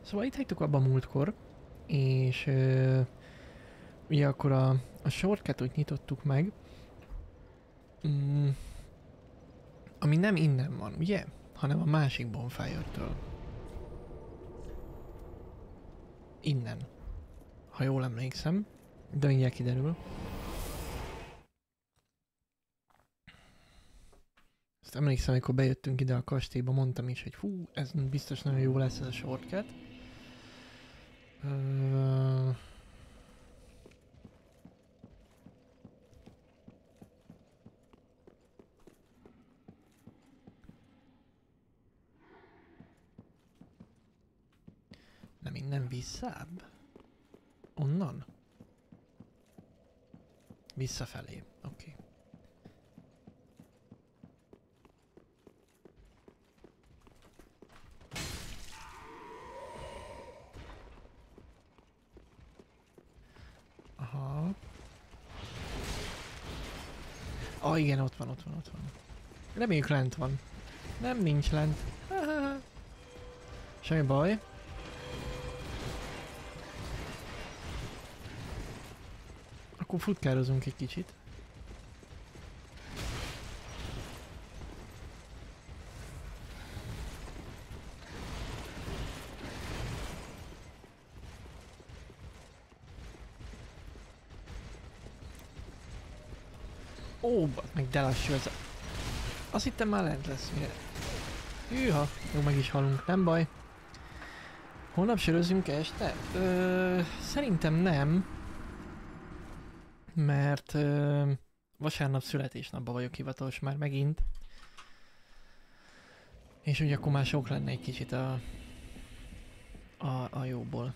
Szóval itt hagytuk abban múltkor, és ugye akkor a shortcutot nyitottuk meg, mm, ami nem innen van, ugye? Hanem a másik bonfire-től. Innen. Ha jól emlékszem, de mindjárt kiderül. Ezt emlékszem, amikor bejöttünk ide a kastélyba, mondtam is, hogy fú, ez biztos nagyon jó lesz ez a shortcut. Ö... Nem innen visszább? Onnan? Visszafelé. Oké. Aha. Ah, igen, ott van, ott van, ott van. Reméljük lent van. Nem, nincs lent. Semmi baj. Akkor futkározunk egy kicsit. Ó, meg de lassú ez a... Azt hittem már lent lesz, mire... Hűha, jó, meg is halunk, nem baj. Holnap sörözünk este? Szerintem nem. Mert vasárnap születésnapban vagyok hivatalos már megint. És ugye akkor már sok lenne egy kicsit a jóból.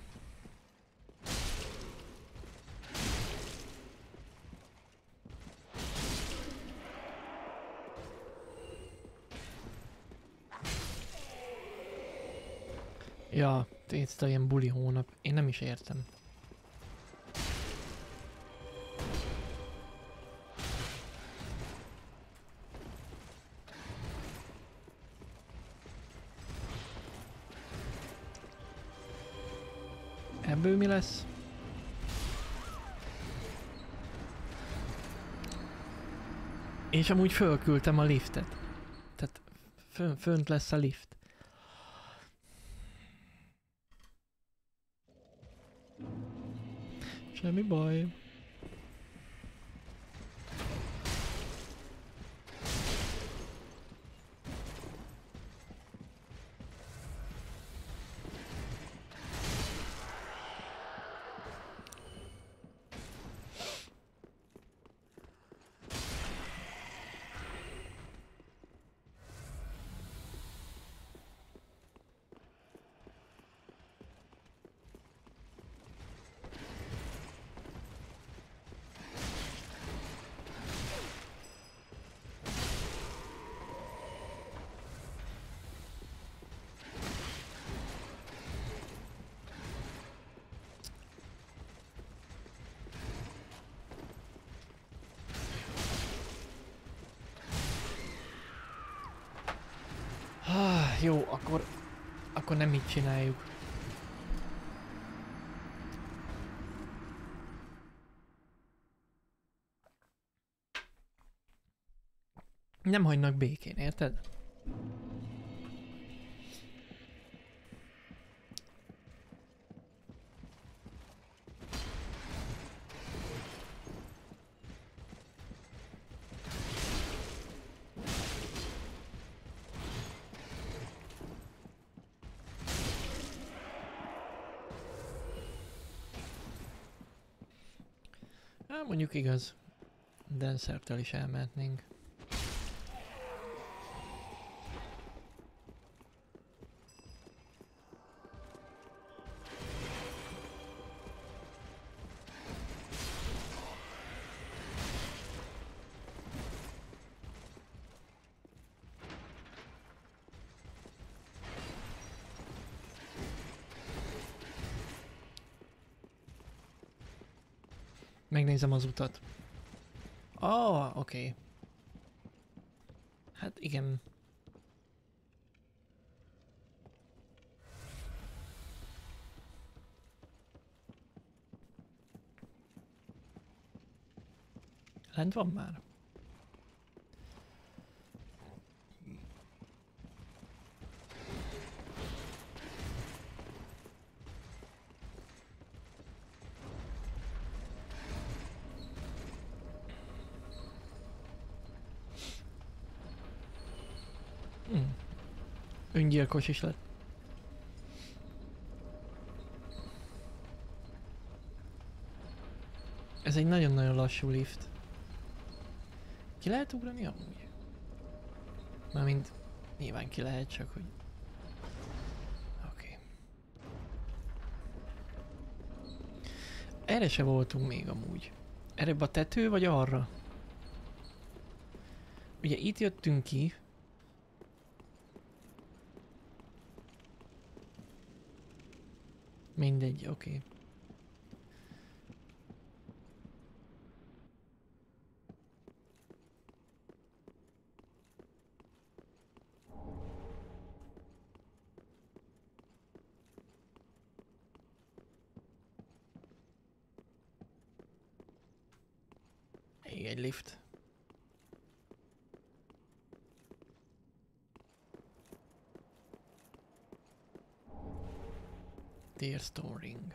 Ja, ez ilyen buli hónap. Én nem is értem. Ebből mi lesz? És amúgy fölküldtem a liftet. Tehát fönt lesz a lift. Semmi baj. Jó, akkor nem így csináljuk. Nem hagynak békén, érted? Hát mondjuk igaz. Dancertől is elmehetnénk. Megnézem az utat. Ah, oké. Hát igen. Lent van már? Öngyilkos is lett. Ez egy nagyon-nagyon lassú lift. Ki lehet ugrani amúgy? Mármint nyilván ki lehet, csak hogy... Oké. Erre se voltunk még amúgy. Erre a tető vagy arra? Ugye itt jöttünk ki. Mindegy, oké. Még egy lift. Dear storing.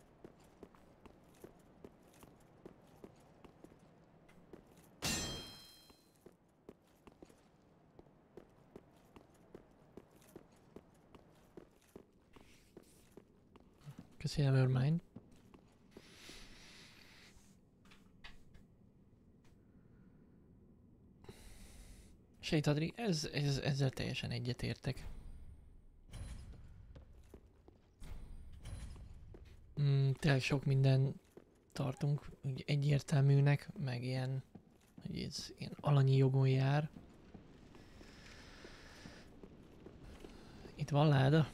Köszi, Nevermind. Sejt Adri, ezzel teljesen egyetértek. Tényleg sok minden tartunk úgy egyértelműnek, meg ilyen, hogy ez ilyen alanyi jogon jár. Itt van láda.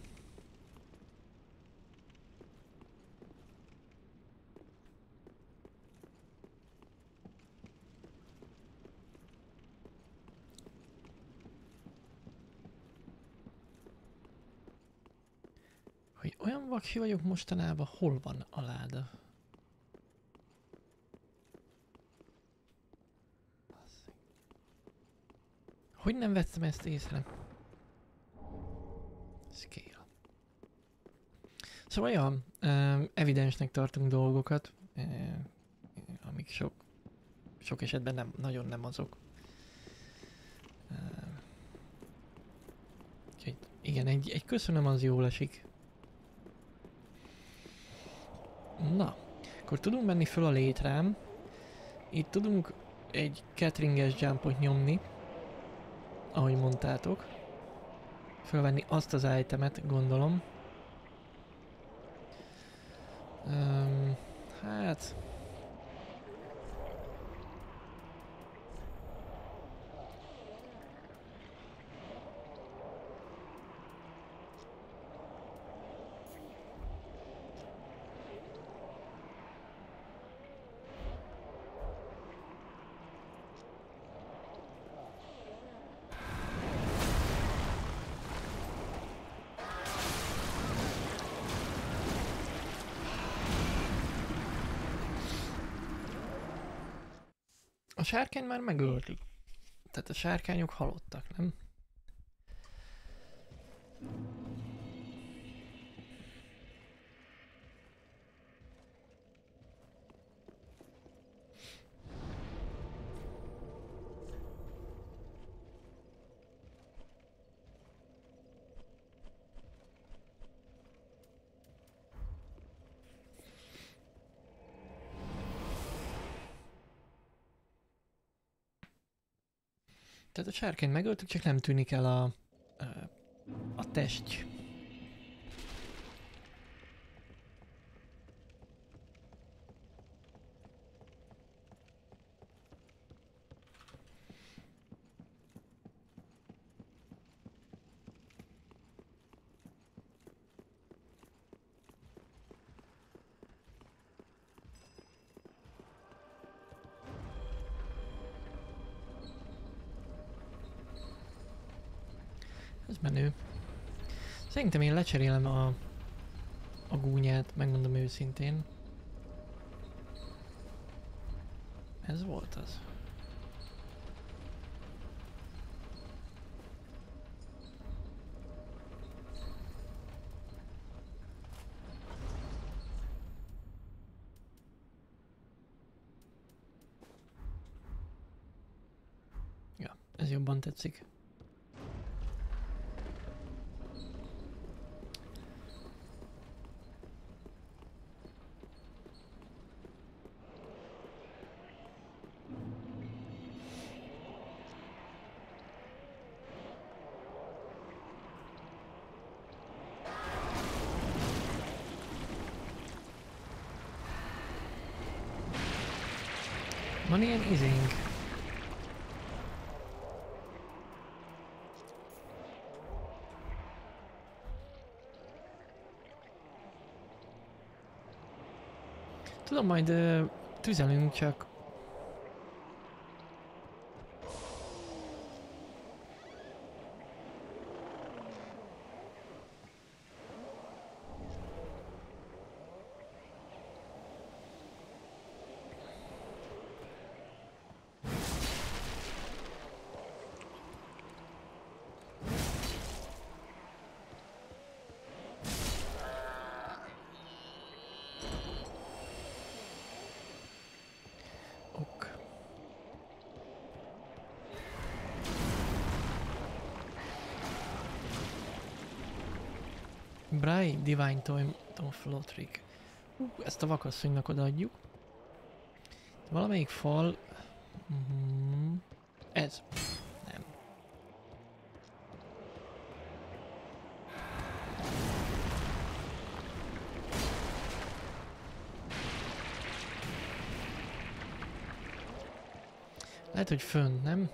Hogy olyan vaksi vagyok mostanában, hol van a láda? Hogy nem vettem ezt észre? Scale. Szóval ja, evidensnek tartunk dolgokat, amik sok esetben nagyon nem azok. Úgyhogy igen, egy köszönöm az jól esik. Na, akkor tudunk menni föl a létrám. Itt tudunk egy cateringes jumpot nyomni, ahogy mondtátok. Fölvenni azt az itemet, gondolom. Hát... A sárkányt már megöltük. Tehát a sárkányok halottak, nem? Tehát a sárkányt megöltük, csak nem tűnik el a test. Ez menő. Szerintem én lecserélem a gúnyát, megmondom őszintén. Ez volt az. Ja, ez jobban tetszik. Van ilyen izénk. Tudom, majd tüzelünk, csak... Bray, Divine Tom Flotrick. Ezt a vakasszonynak odaadjuk. Valamelyik fal... Ez. Nem. Lehet, hogy fönt, nem?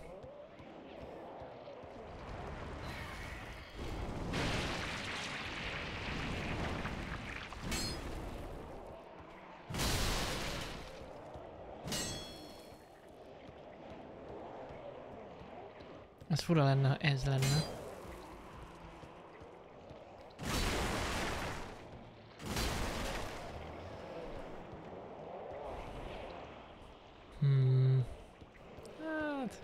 Ez fura lenne, ha ez lenne. Hát...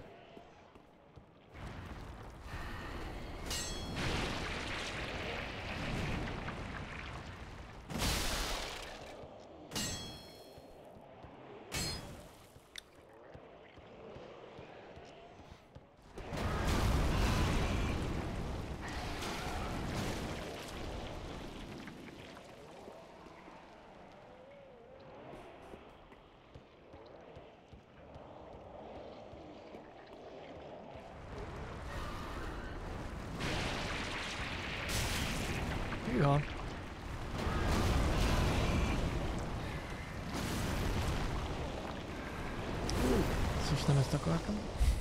Ja. Most nem ezt akartam.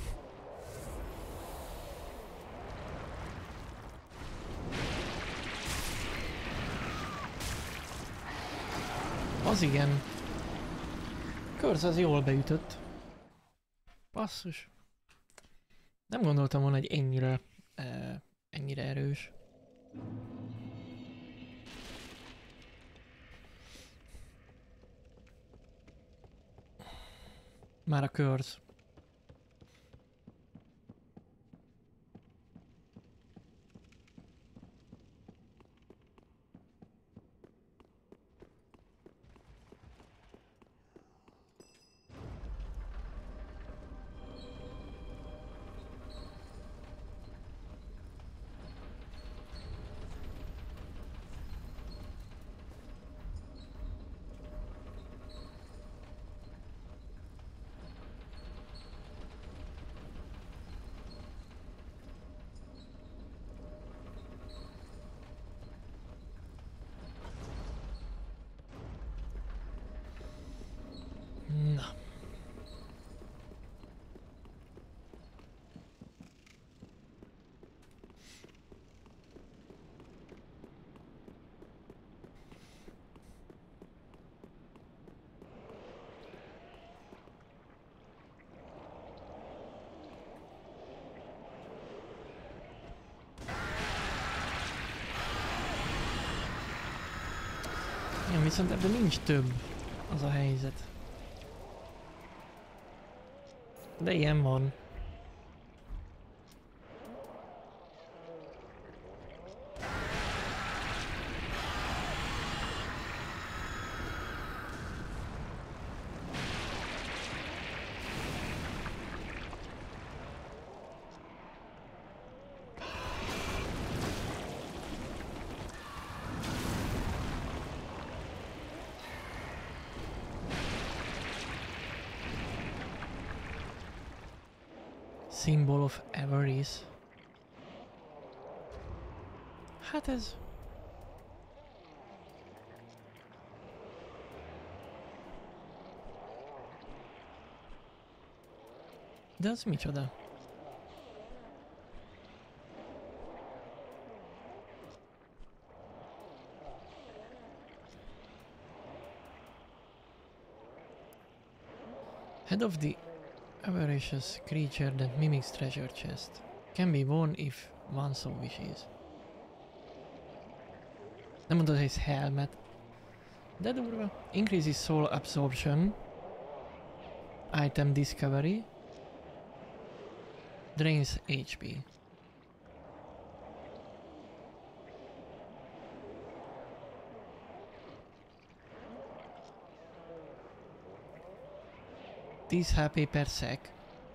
Az igen. Curse az jól beütött. Basszus. Nem gondoltam volna, hogy ennyire erős. Már a Curse. Na. Ja, viszont ebben nincs több, az a helyzet. De ilyen van. Symbol of avarice. Hát ez... De az micsoda? Head of the avaricious creature that mimics treasure chest. Can be worn if one so wishes. Nem mondod, hogy ez helmet. De durva. Increases soul absorption. Item discovery. Drains HP. This HP per sec.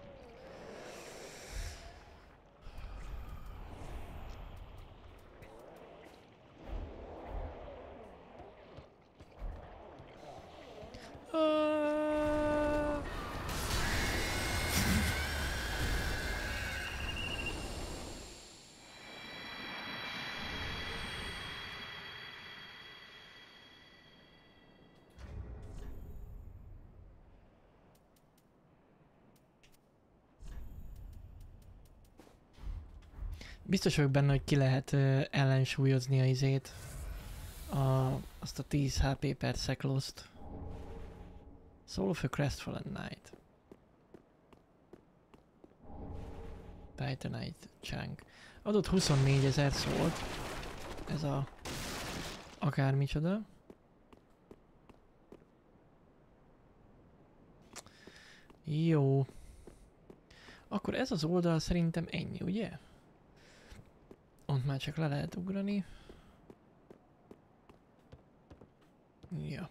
Biztos vagyok benne, hogy ki lehet ellensúlyozni a izét. Azt a 10 HP per sec lost. Soul of a Crestfallen Knight. Titanite Chunk. Adott 24 000 szólt. Ez a... akármicsoda. Jó. Akkor ez az oldal szerintem ennyi, ugye? Ott már csak le lehet ugrani. Ja.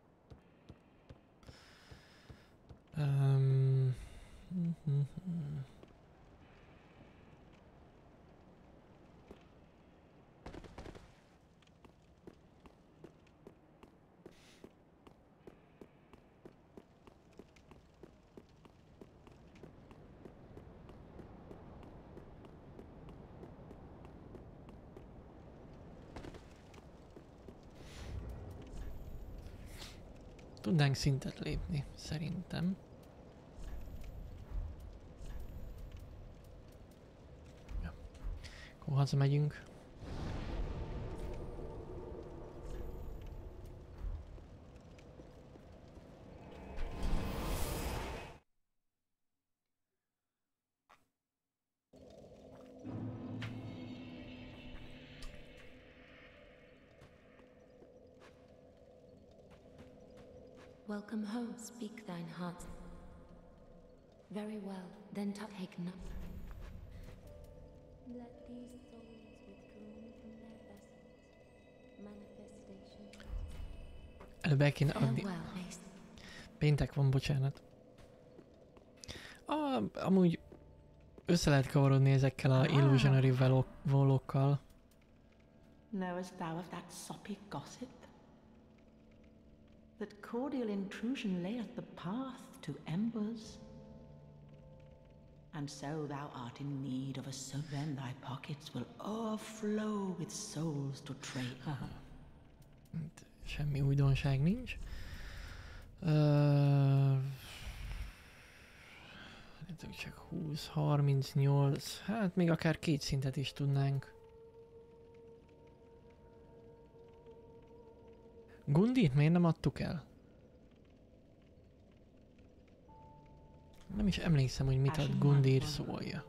Tudnánk szintet lépni, szerintem. Ja. Akkor hazamegyünk. Welcome home, speak thine heart. Very well, then take no. Let these souls withdrawn from their vessels. Manifestation. Előbb el kéne adni. Farewell. Péntek van, bocsánat. Amúgy össze lehet kavarodni ezekkel a illusionary volokkal. Knowest thou of that soppy gossip? That cordial intrusion layeth the path to embers? And so thou art in need of a sovereign, thy pockets will overflow with souls to trade. Semmi újdonság nincs. Csak 20, 38, hát még akár 2 szintet is tudnánk. Gundit miért nem adtuk el? Nem is emlékszem, hogy mit ad Gundir szólja.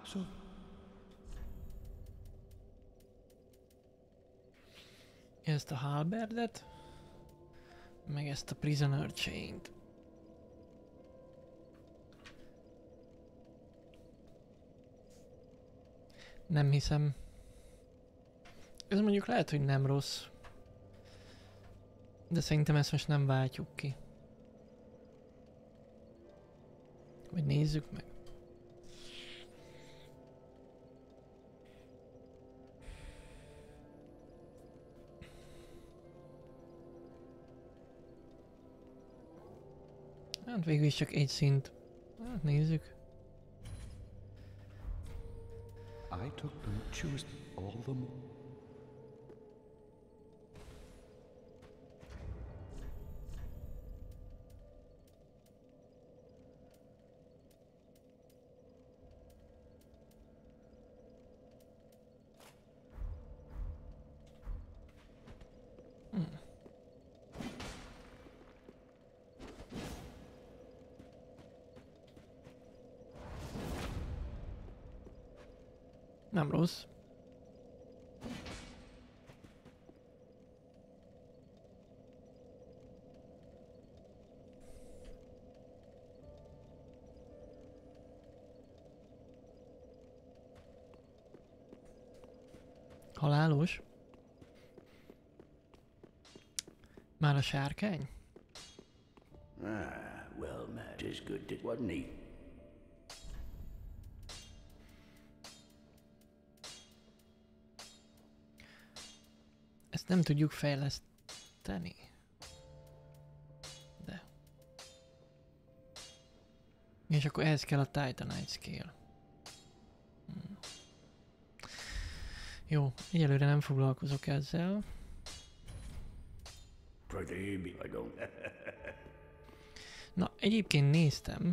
So Ezt a halberdet, meg ezt a prisoner chain-t. Nem hiszem. Ez mondjuk lehet, hogy nem rossz. De szerintem ezt most nem váltjuk ki. Vagy nézzük meg. Hát végül is csak egy szint. Hát nézzük. I took them, choose all them. Nem rossz. Halálos? Már a sárkány? Well, Matt is good, wasn't he? Ezt nem tudjuk fejleszteni. De. És akkor ehhez kell a Titanite scale. Jó, egyelőre nem foglalkozok ezzel. Pretty, I don't. Na, egyébként néztem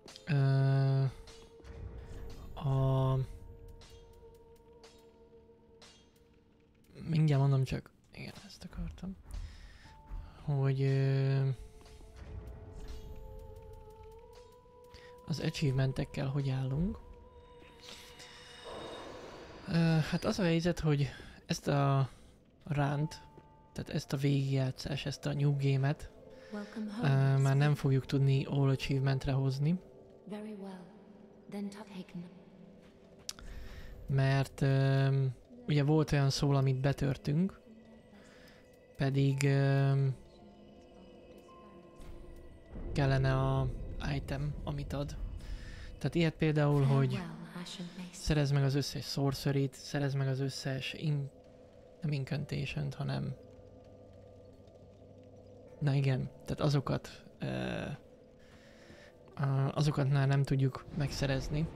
mindjárt mondom, csak igen, ezt akartam, hogy az achievementekkel hogy állunk. Hát az a helyzet, hogy ezt a ránt, tehát ezt a végigjátszást, ezt a new game-et Welcome home. már nem fogjuk tudni all achievementre hozni, Very well. Then take mert ugye volt olyan szól, amit betörtünk, pedig kellene a item, amit ad. Tehát ilyet például, hogy szerezd meg az összes sorcery-t, szerezd meg az összes nem incantation-t, hanem na igen, tehát azokat már nem tudjuk megszerezni.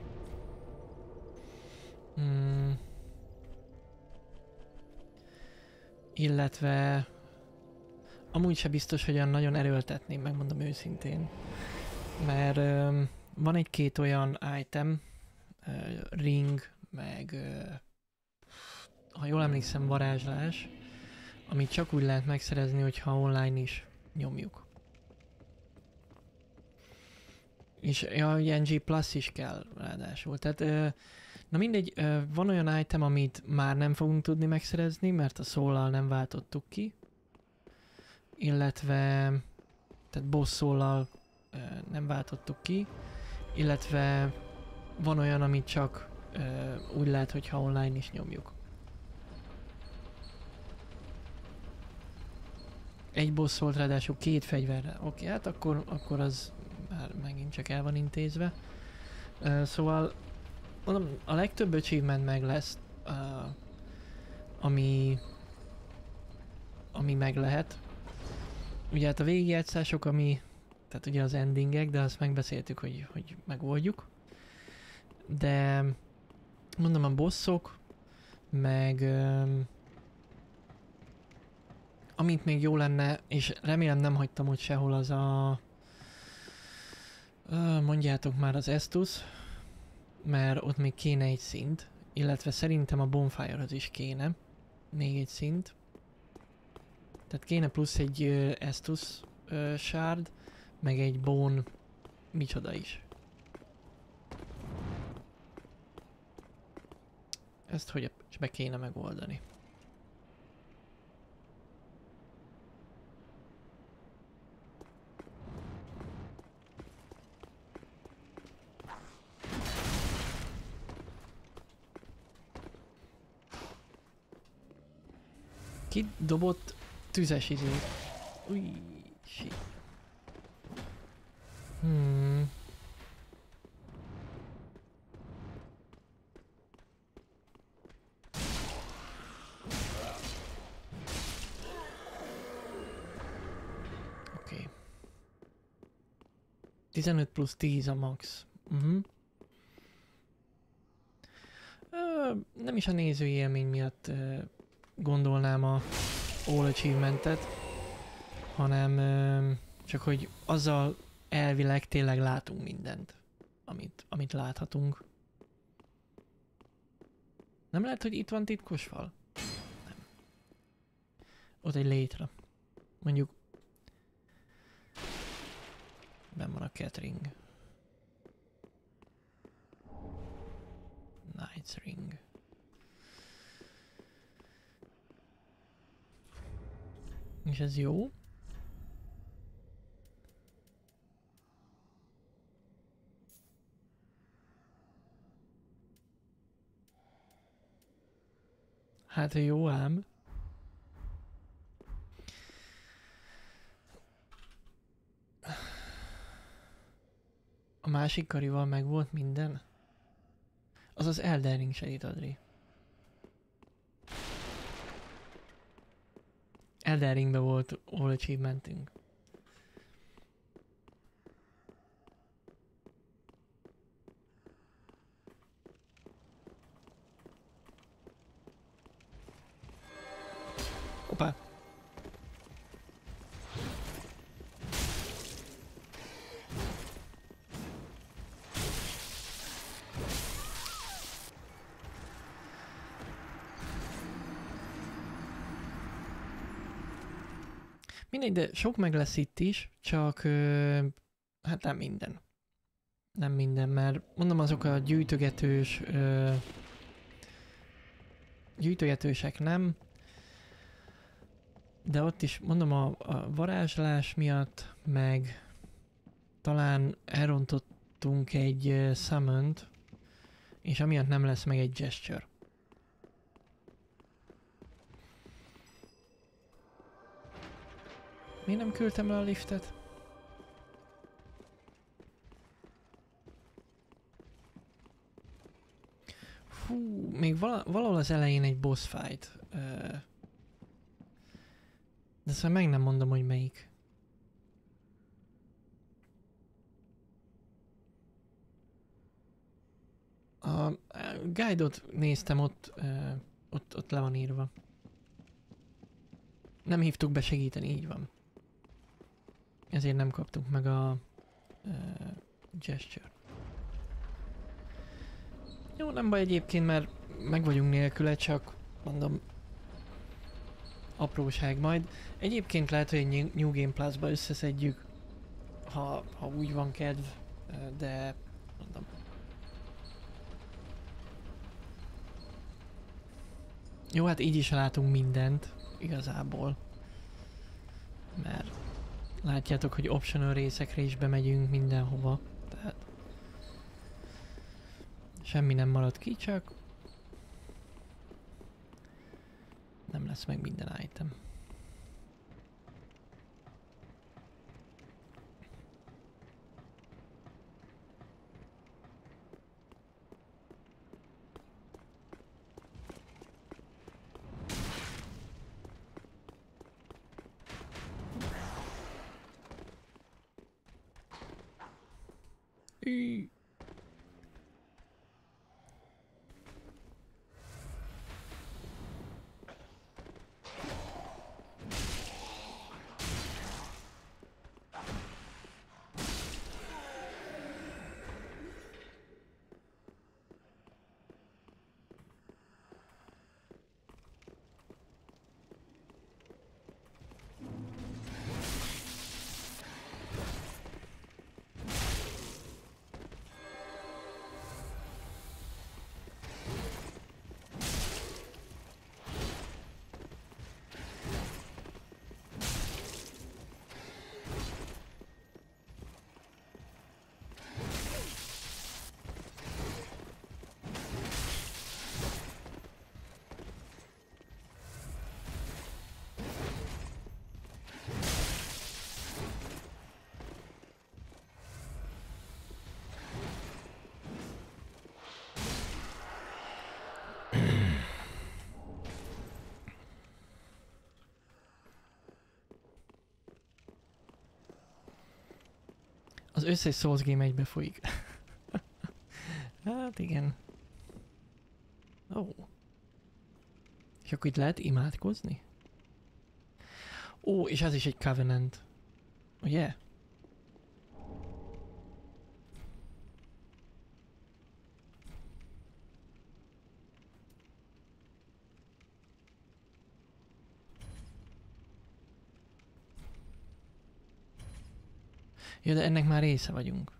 Illetve amúgy se biztos, hogy olyan nagyon erőltetném, megmondom őszintén. Mert van egy-két olyan item, ring, meg ha jól emlékszem varázslás, amit csak úgy lehet megszerezni, hogyha online is nyomjuk. És ja, NG Plus is kell ráadásul. Tehát na mindegy, van olyan item, amit már nem fogunk tudni megszerezni, mert a soul-al nem váltottuk ki. Illetve tehát boss soul-al nem váltottuk ki. Illetve van olyan, amit csak úgy lehet, hogyha online is nyomjuk. Egy boss volt, ráadásul 2 fegyverre. Oké, hát akkor az már megint csak el van intézve. Szóval mondom, a legtöbb achievement meg lesz, ami meg lehet. Ugye hát a végigjátszások, tehát ugye az endingek, de azt megbeszéltük, hogy megoldjuk. De mondom, a bosszok, meg amit még jó lenne, és remélem nem hagytam ott sehol, az a mondjátok már az Estus, mert ott még kéne egy szint, illetve szerintem a Bonfire-hoz is kéne még egy szint. Tehát kéne plusz egy Estus shard, meg egy Bone micsoda is. Ezt hogy be kéne megoldani? Ki dobott tüzes izét? Új, shit. Oké. 15 plusz 10 a max. Nem is a nézői élmény miatt gondolnám a All Achievementet, hanem csak hogy azzal elvileg tényleg látunk mindent, amit láthatunk. Nem lehet, hogy itt van titkos fal? Nem. Ott egy létre. Mondjuk benn van a Catring. Knight's Ring. És ez jó. Hát jó ám. A másik karival meg volt minden? Az az Elden Ring segít, Adri. Elden Ringbe volt All Achievementünk. Hoppá! Mindegy, de sok meg lesz itt is, csak hát nem minden. Nem minden, mert mondom azok a gyűjtögetősek nem, de ott is mondom a varázslás miatt, meg talán elrontottunk egy summont, és amiatt nem lesz meg egy gesture. Miért nem küldtem le a liftet? Fú, még valahol az elején egy boss fight. De szóval meg nem mondom, hogy melyik. A guide-ot néztem, ott le van írva. Nem hívtuk be segíteni, így van. Ezért nem kaptuk meg a gesture. Jó, nem baj egyébként, mert meg vagyunk nélküle, csak mondom apróság majd. Egyébként lehet, hogy egy New Game Plus-ba összeszedjük, ha úgy van kedv, de mondom. Jó, hát így is látunk mindent, igazából. Mert látjátok, hogy optional részekre is bemegyünk mindenhova. Tehát semmi nem marad ki, csak nem lesz meg minden item. Az összes Souls game egybe folyik. Hát igen. Ó. És akkor itt lehet imádkozni? Ó, és ez is egy Covenant. Ugye? Ja, de ennek már része vagyunk.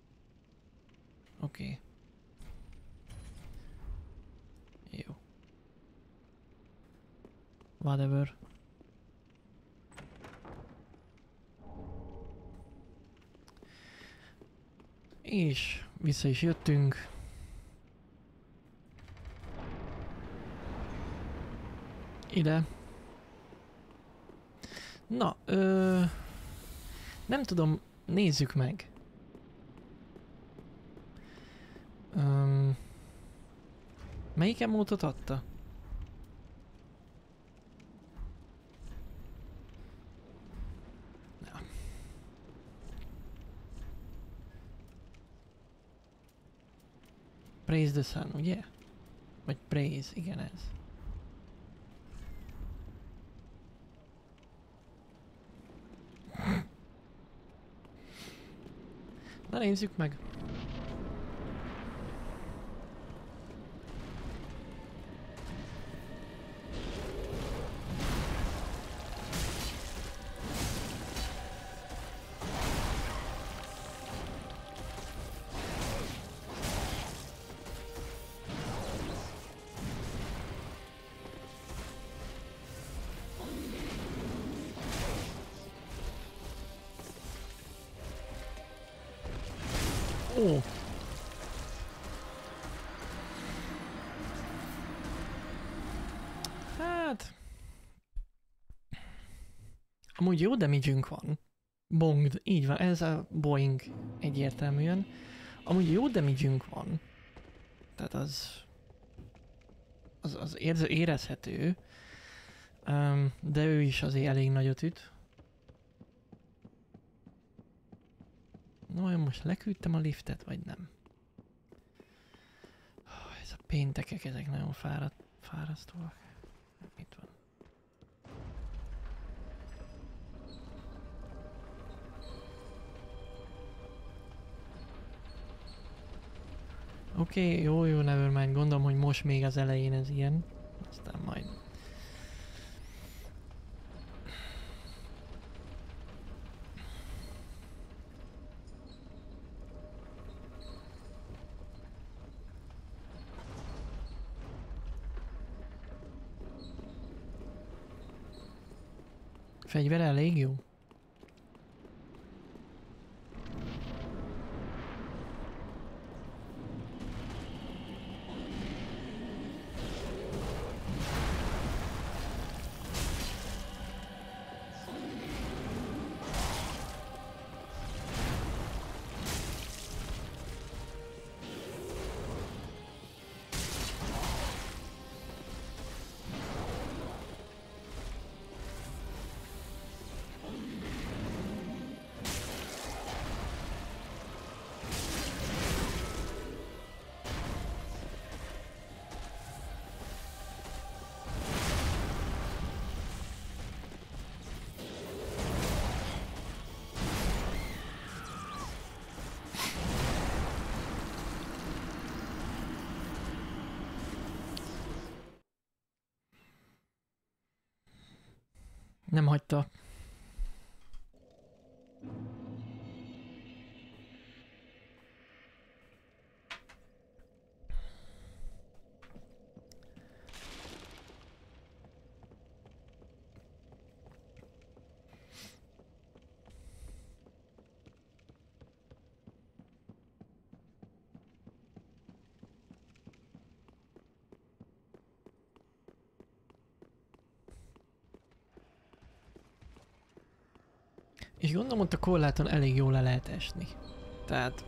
Oké. Okay. Jó. Whatever. És vissza is jöttünk. Ide. Na, nem tudom, nézzük meg. Melyik emótot adta? Na. Praise the sun, ugye? Vagy praise, igen ez. Na nézzük meg. Ó. Hát... Amúgy jó damage-ünk van. Bongd, így van, ez a Boeing egyértelműen. Amúgy jó damage-ünk van. Tehát az érezhető. De ő is azért elég nagyot üt. No, most leküldtem a liftet, vagy nem? Ez a péntekek, ezek nagyon fárasztóak. Itt van. Oké, jó, nevermind. Gondolom, hogy most még az elején ez ilyen. Aztán majd. Fegyver elég jó. Nem hagyta. És gondolom, ott a korláton elég jól le lehet esni. Tehát...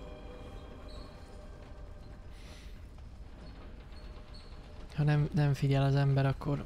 Ha nem figyel az ember, akkor...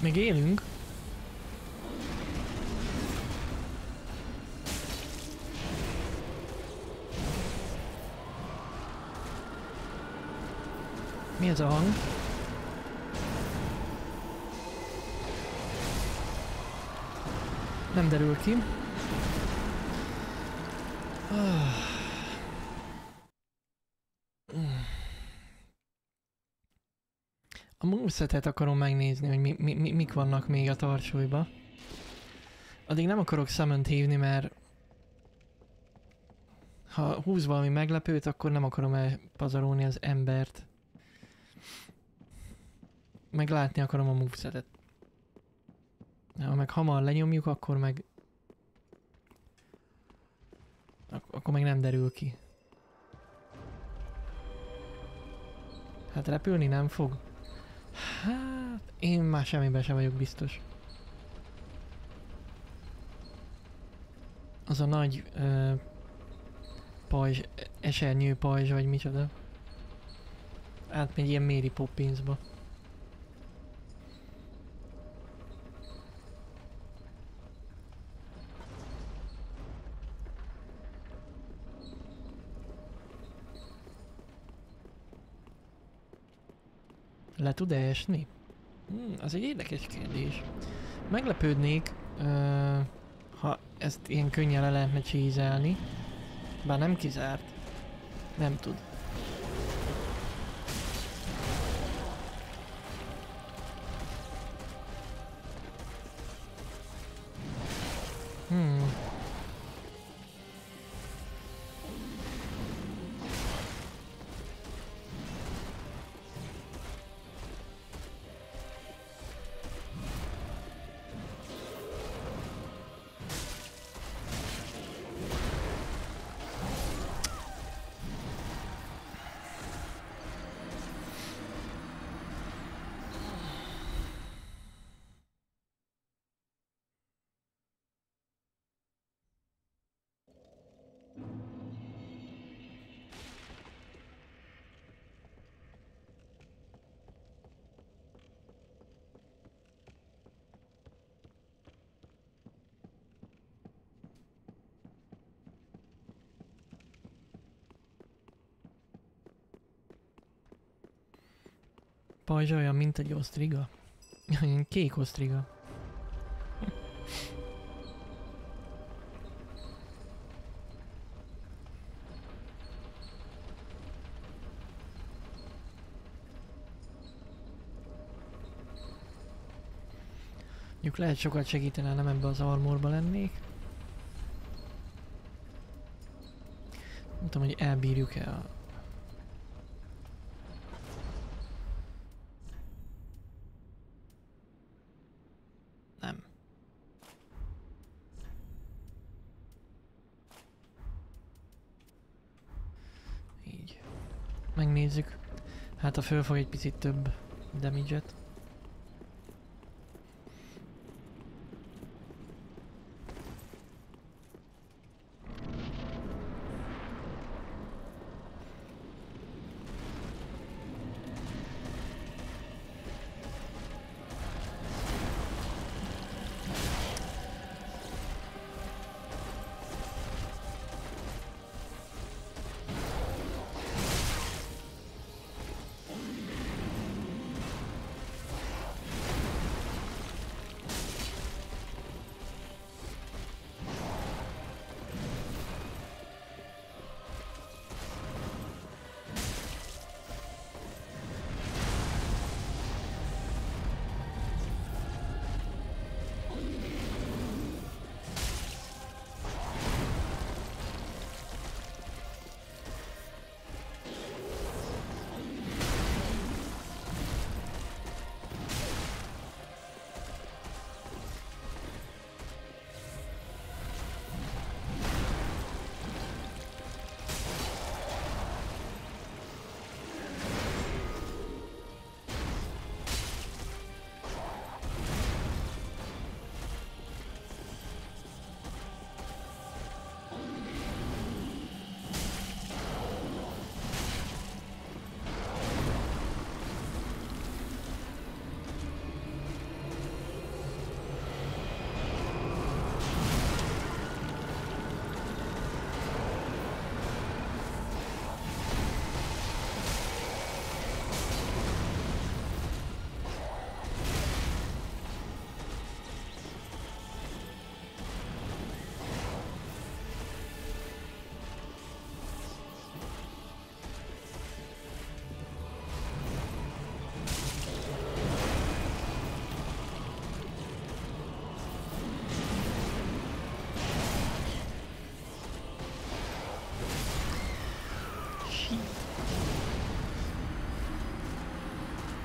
Még élünk. Mi ez a hang? Nem derül ki. A movesetet akarom megnézni, hogy mik vannak még a tartsúlyba. Addig nem akarok summont hívni, mert ha húz valami meglepőt, akkor nem akarom elpazarolni az embert. Meg látni akarom a movesetet. Ha meg hamar lenyomjuk, akkor meg... Akkor meg nem derül ki. Hát repülni nem fog. Hát... Én már semmiben sem vagyok biztos. Az a nagy... pajzs... esernyő pajzs, vagy micsoda. Átmegy ilyen Mary Poppinsba. Le tud-e esni? Az egy érdekes kérdés. Meglepődnék, ha ezt ilyen könnyen le lehetne csízelni. Bár nem kizárt. Nem tud. Pajzs olyan, mint egy osztriga. Ilyen kék osztriga. Mondjuk lehet sokat segítene, ha nem ebbe az armorba lennék. Nem tudom, hogy elbírjuk-e a... Nem. Így. Megnézzük. Hát a fölfog egy picit több damage-et.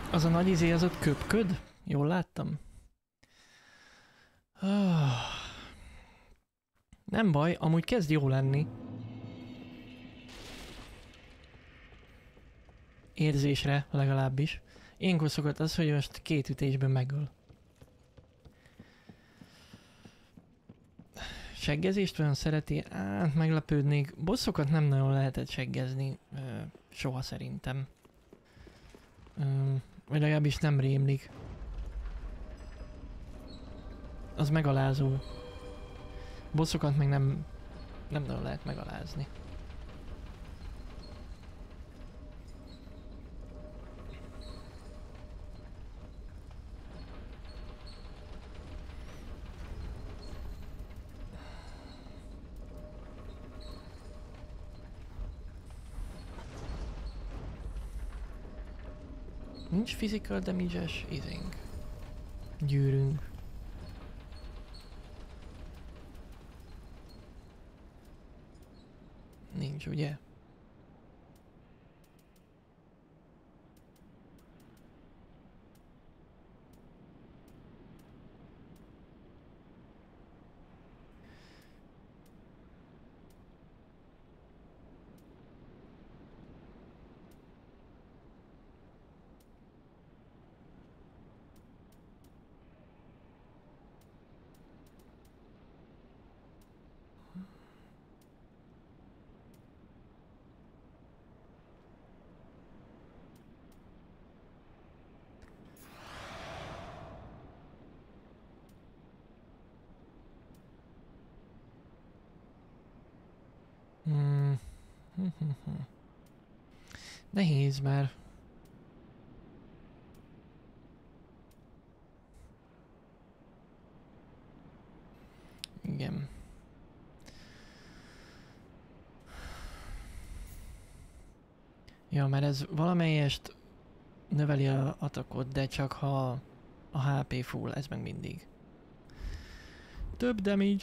Az a nagy izé az ott köpköd? Jól láttam? Ah, nem baj, amúgy kezd jó lenni. Érzésre legalábbis. Ilyenkor szokott az, hogy most 2 ütésben megöl. Seggezést olyan szereti? Meglepődnék. Bosszokat nem nagyon lehetett seggezni. Soha szerintem. Vagy legalábbis nem rémlik. Az megalázó. Bosszokat meg nem nagyon lehet megalázni. Nincs physical damage-es izénk. Gyűrünk. Nincs, ugye? Nehéz már. Igen. Ja, mert ez valamelyest növeli a atakot, de csak ha a HP full, ez meg mindig. Több damage.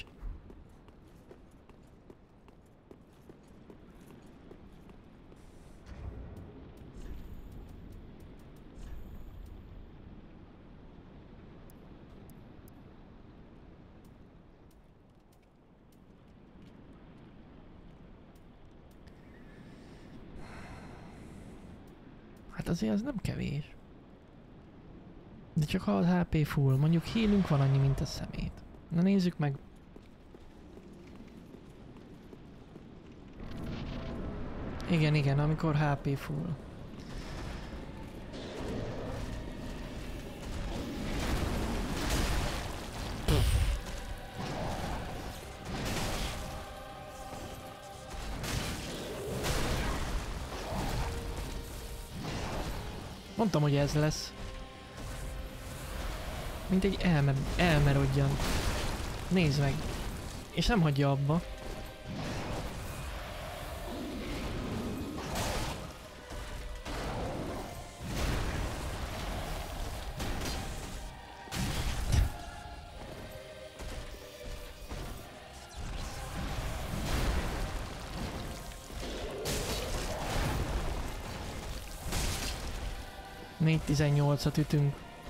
Hát azért az nem kevés. De csak ha az HP full, mondjuk healünk van annyi, mint a szemét. Na nézzük meg. Igen, amikor HP full. Mondtam, hogy ez lesz. Mint egy elmerodjan. Nézd meg. És nem hagyja abba. Még 18-at ütünk.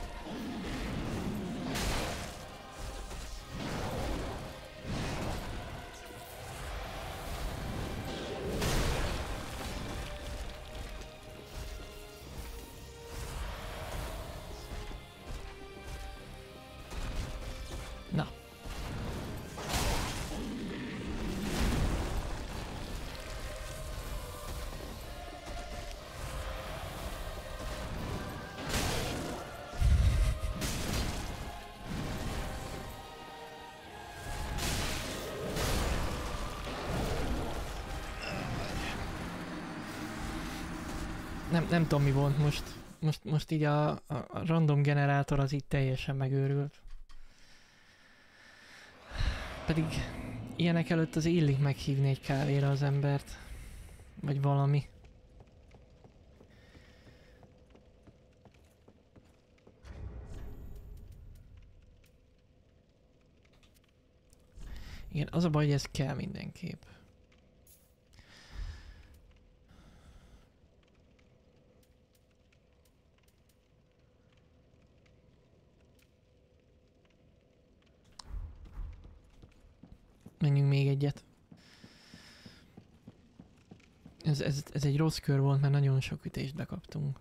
Na. Nem tudom mi volt most. Most így a random generátor az így teljesen megőrült. Pedig ilyenek előtt az illik meghívni egy kávéra az embert. Vagy valami. Igen, az a baj, hogy ez kell mindenképp. Menjünk még egyet. Ez egy rossz kör volt, mert nagyon sok ütést bekaptunk.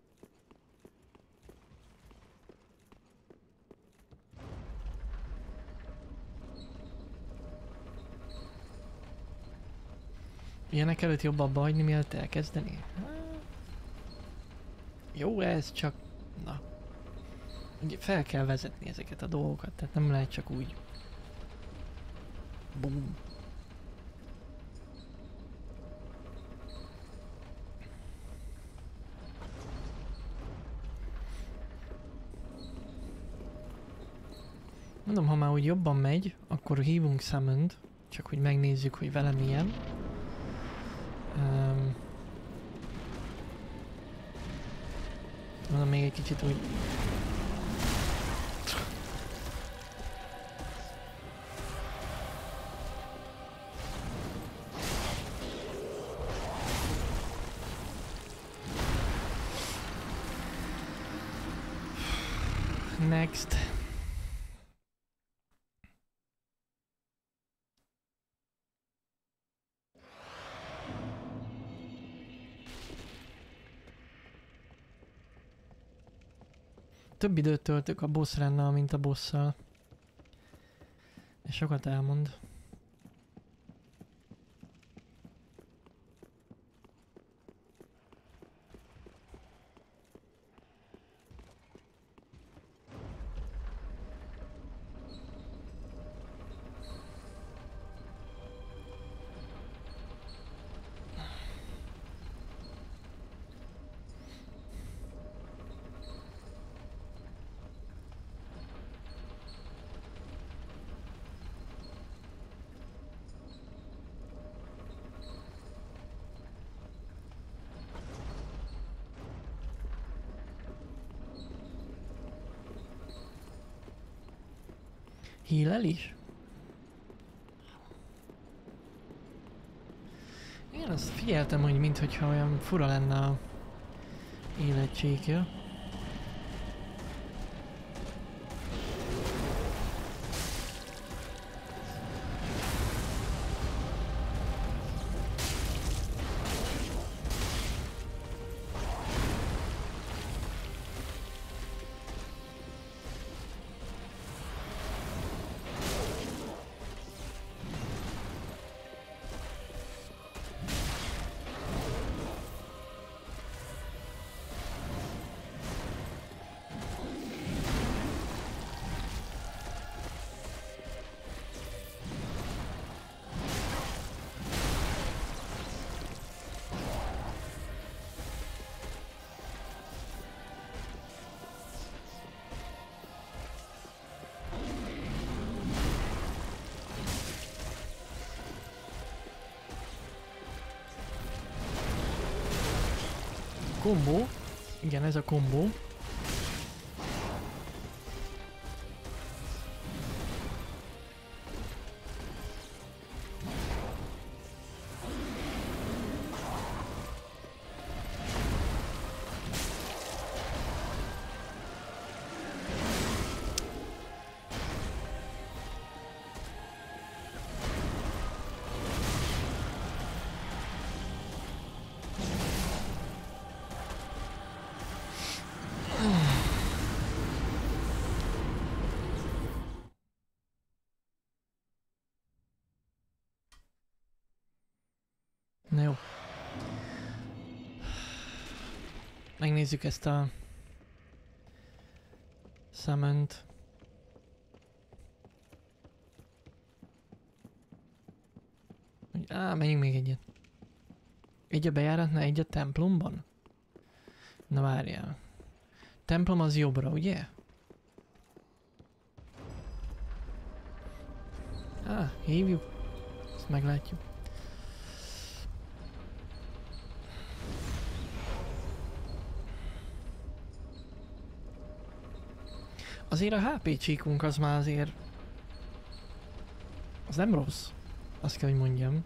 Ilyenek előtt jobb abba hagyni, mielőtt elkezdeni? Jó ez, csak... Na. Ugye fel kell vezetni ezeket a dolgokat, tehát nem lehet csak úgy... Bum. Mondom, ha már úgy jobban megy, akkor hívunk Summond, csak hogy megnézzük, hogy vele milyen. Mondom, még egy kicsit úgy... Next. Több időt töltök a boss runnal, mint a bosszal. Ez sokat elmond. Hílel is? Én azt figyeltem, hogy minthogyha olyan fura lenne a életségje. Kombó. Igen, ez a kombó. Na jó. Megnézzük ezt a summont. Menjünk még egyet. Egy a bejáratnál, egy a templomban? Na várjál. Templom az jobbra, ugye? Hívjuk. Ezt meglátjuk. Azért a HP csíkunk az már azért... Az nem rossz. Azt kell, hogy mondjam.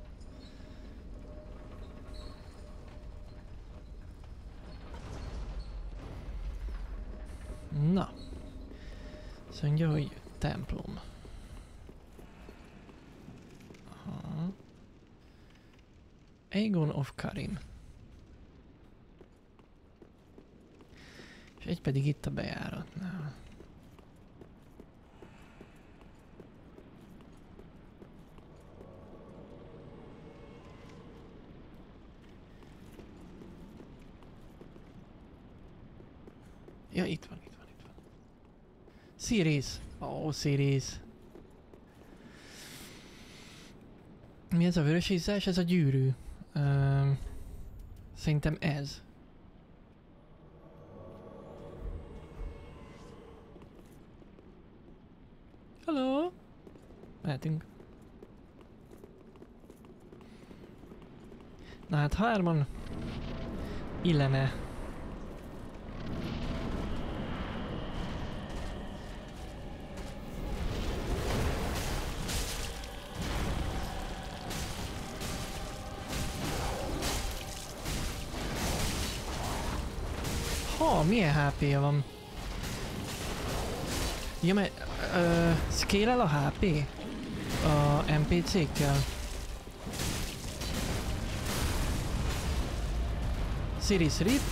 Na. Azt mondja, hogy templom. Aegon of Karin. És egy pedig itt a bejáratnál. Ja, itt van, itt van, itt van. Sirius. Ó, Sirius. Mi ez a vörös izzás? Ez a gyűrű. Szerintem ez. Hello? Mehetünk. Na hát 3-an illene. Ha, milyen HP-ja van? Ja, mert scale-el a HP? A NPC-kkel? Sirius RIP?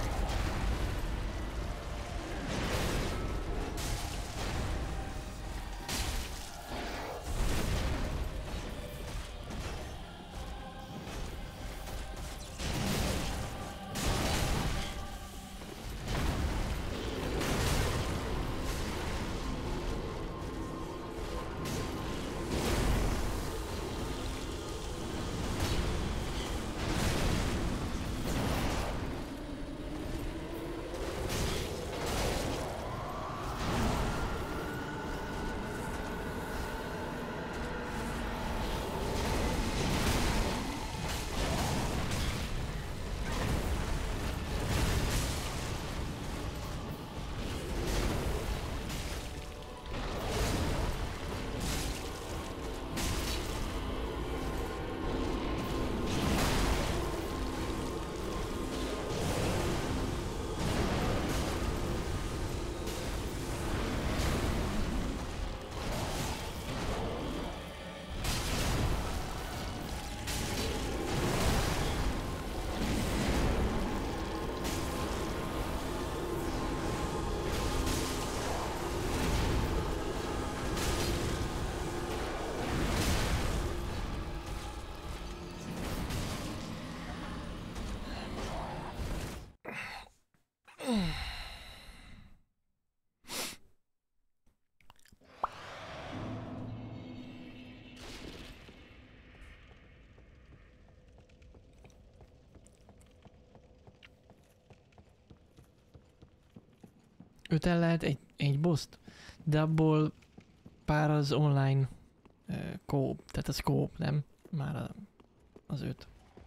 Öt el lehet egy boszt, de abból pár az online co-op, tehát az co-op, nem? Már az 5.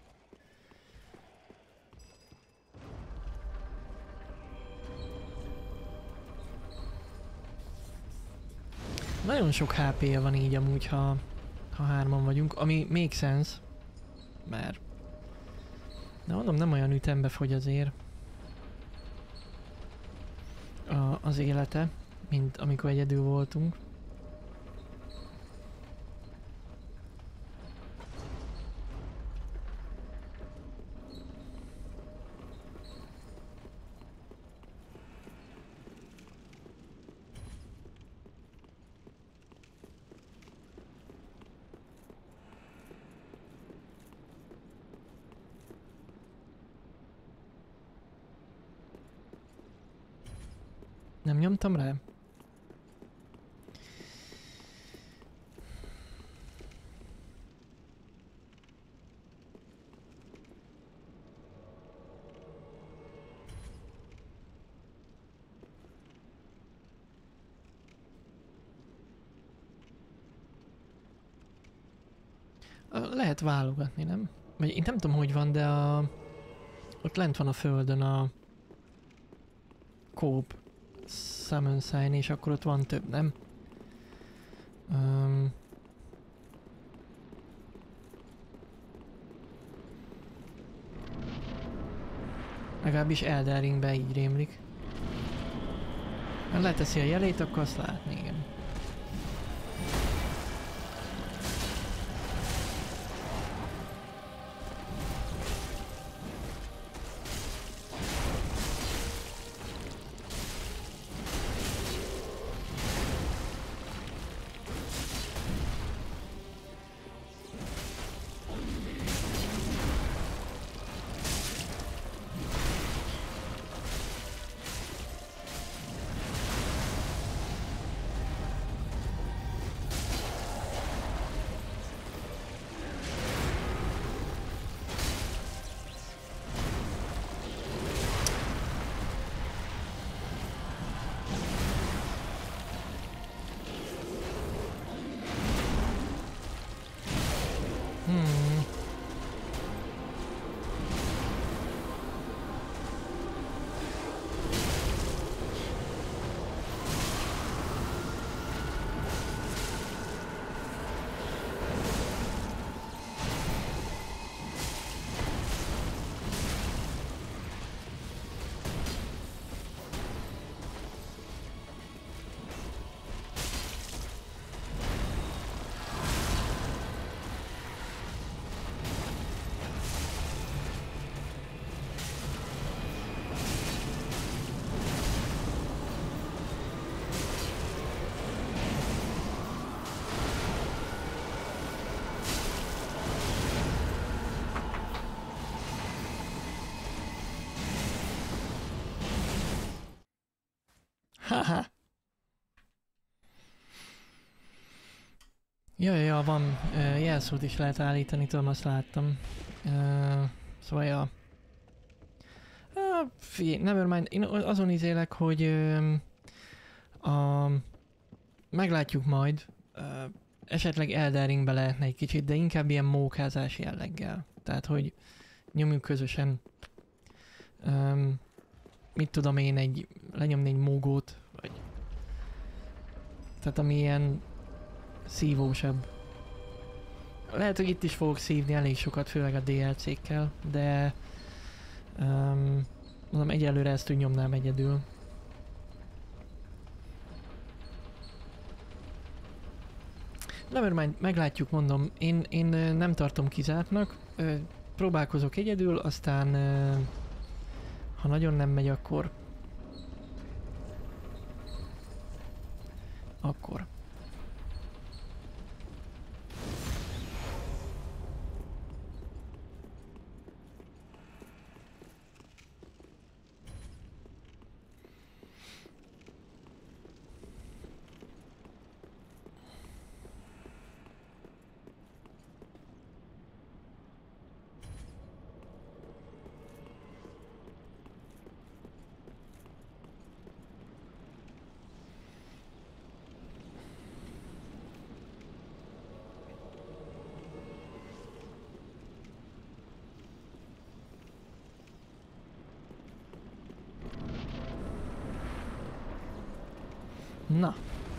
Nagyon sok HP-je van így amúgy, ha 3-an vagyunk, ami make sense, mert de mondom, nem olyan ütembe fogy azért az élete, mint amikor egyedül voltunk. Nem nyomtam rá? Lehet válogatni, nem? Vagy én nem tudom, hogy van, de ott lent van a földön a co-op summon sign, és akkor ott van több, nem? Legalábbis Elden Ringben így rémlik. Ha leteszi a jelét, akkor azt látni, igen. Haha. Ja, van. Jelszót is lehet állítani, tudom, azt láttam. Szóval ja. Figyelj, nevermind. Én azon izélek, hogy meglátjuk majd. Esetleg Elden Ringbe lehetne egy kicsit, de inkább ilyen mókázás jelleggel. Tehát, hogy nyomjuk közösen. Mit tudom én, lenyomni egy mógót, vagy... Tehát ami ilyen szívósabb. Lehet, hogy itt is fogok szívni elég sokat, főleg a DLC-kkel, de... mondom, egyelőre ezt úgy nyomnám egyedül. Nevermind, meglátjuk, mondom. Én nem tartom kizártnak. Próbálkozok egyedül, aztán... ha nagyon nem megy, akkor... Na.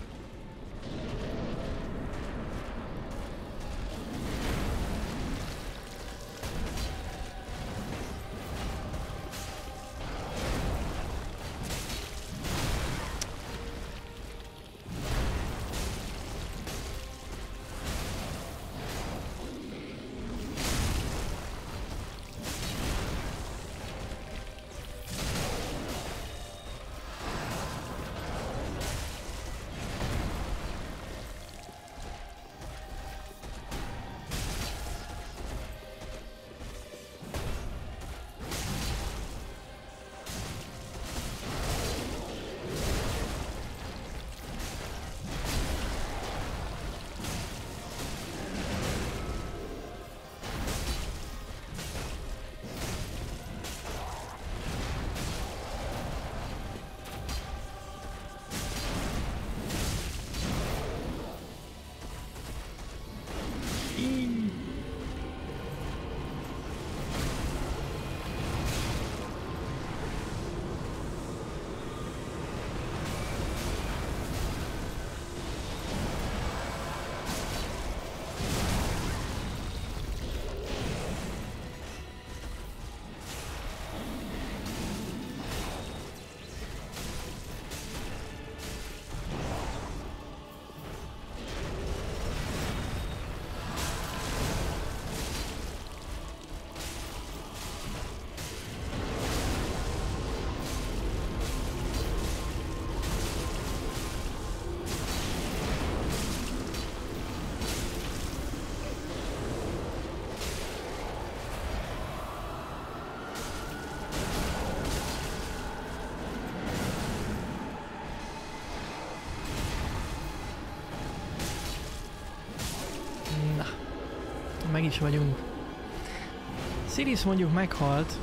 Meg is vagyunk. Siris mondjuk meghalt.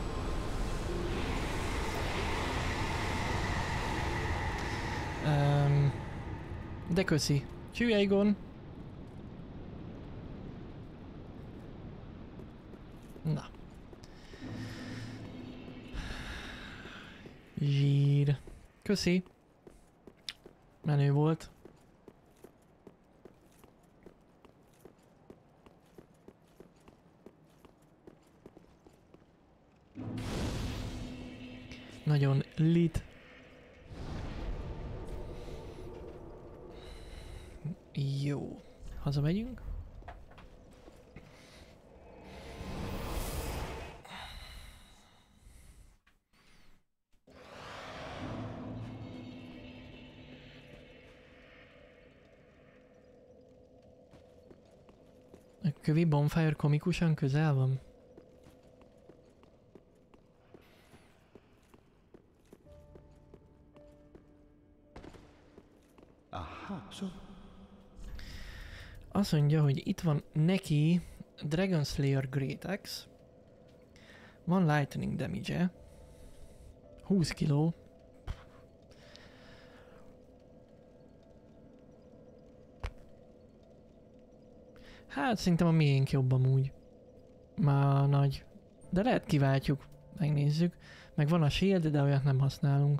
De köszi. Csű, Aegon. Na. Zsír. Köszi. Menő volt. Nagyon lit. Jó. Hazamegyünk. A kövi bonfire komikusan közel van. So Azt mondja, hogy itt van neki Dragon Slayer Great Axe, van lightning damage-e, 20 kiló. Hát szerintem a miénk jobb amúgy. Már nagy. De lehet kiváltjuk, megnézzük. Meg van a shield, de olyat nem használunk.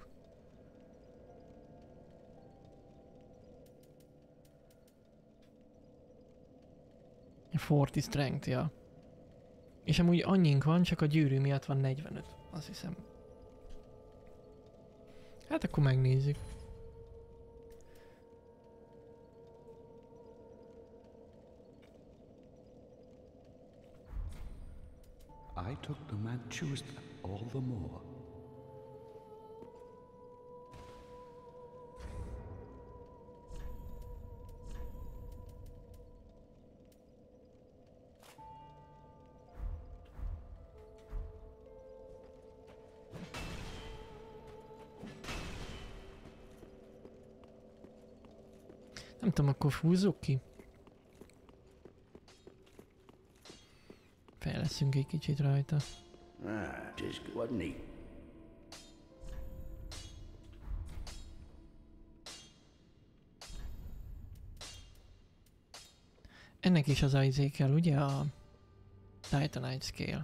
Forty strength, ja. És amúgy annyink van, csak a gyűrű miatt van 45, azt hiszem. Hát akkor megnézzük. I took them and chose them all the more. Nem tudom, akkor húzzuk ki. Fejleszünk egy kicsit rajta. Just good, wasn't he? Ennek is az izé kell, ugye? A Titanite Scale.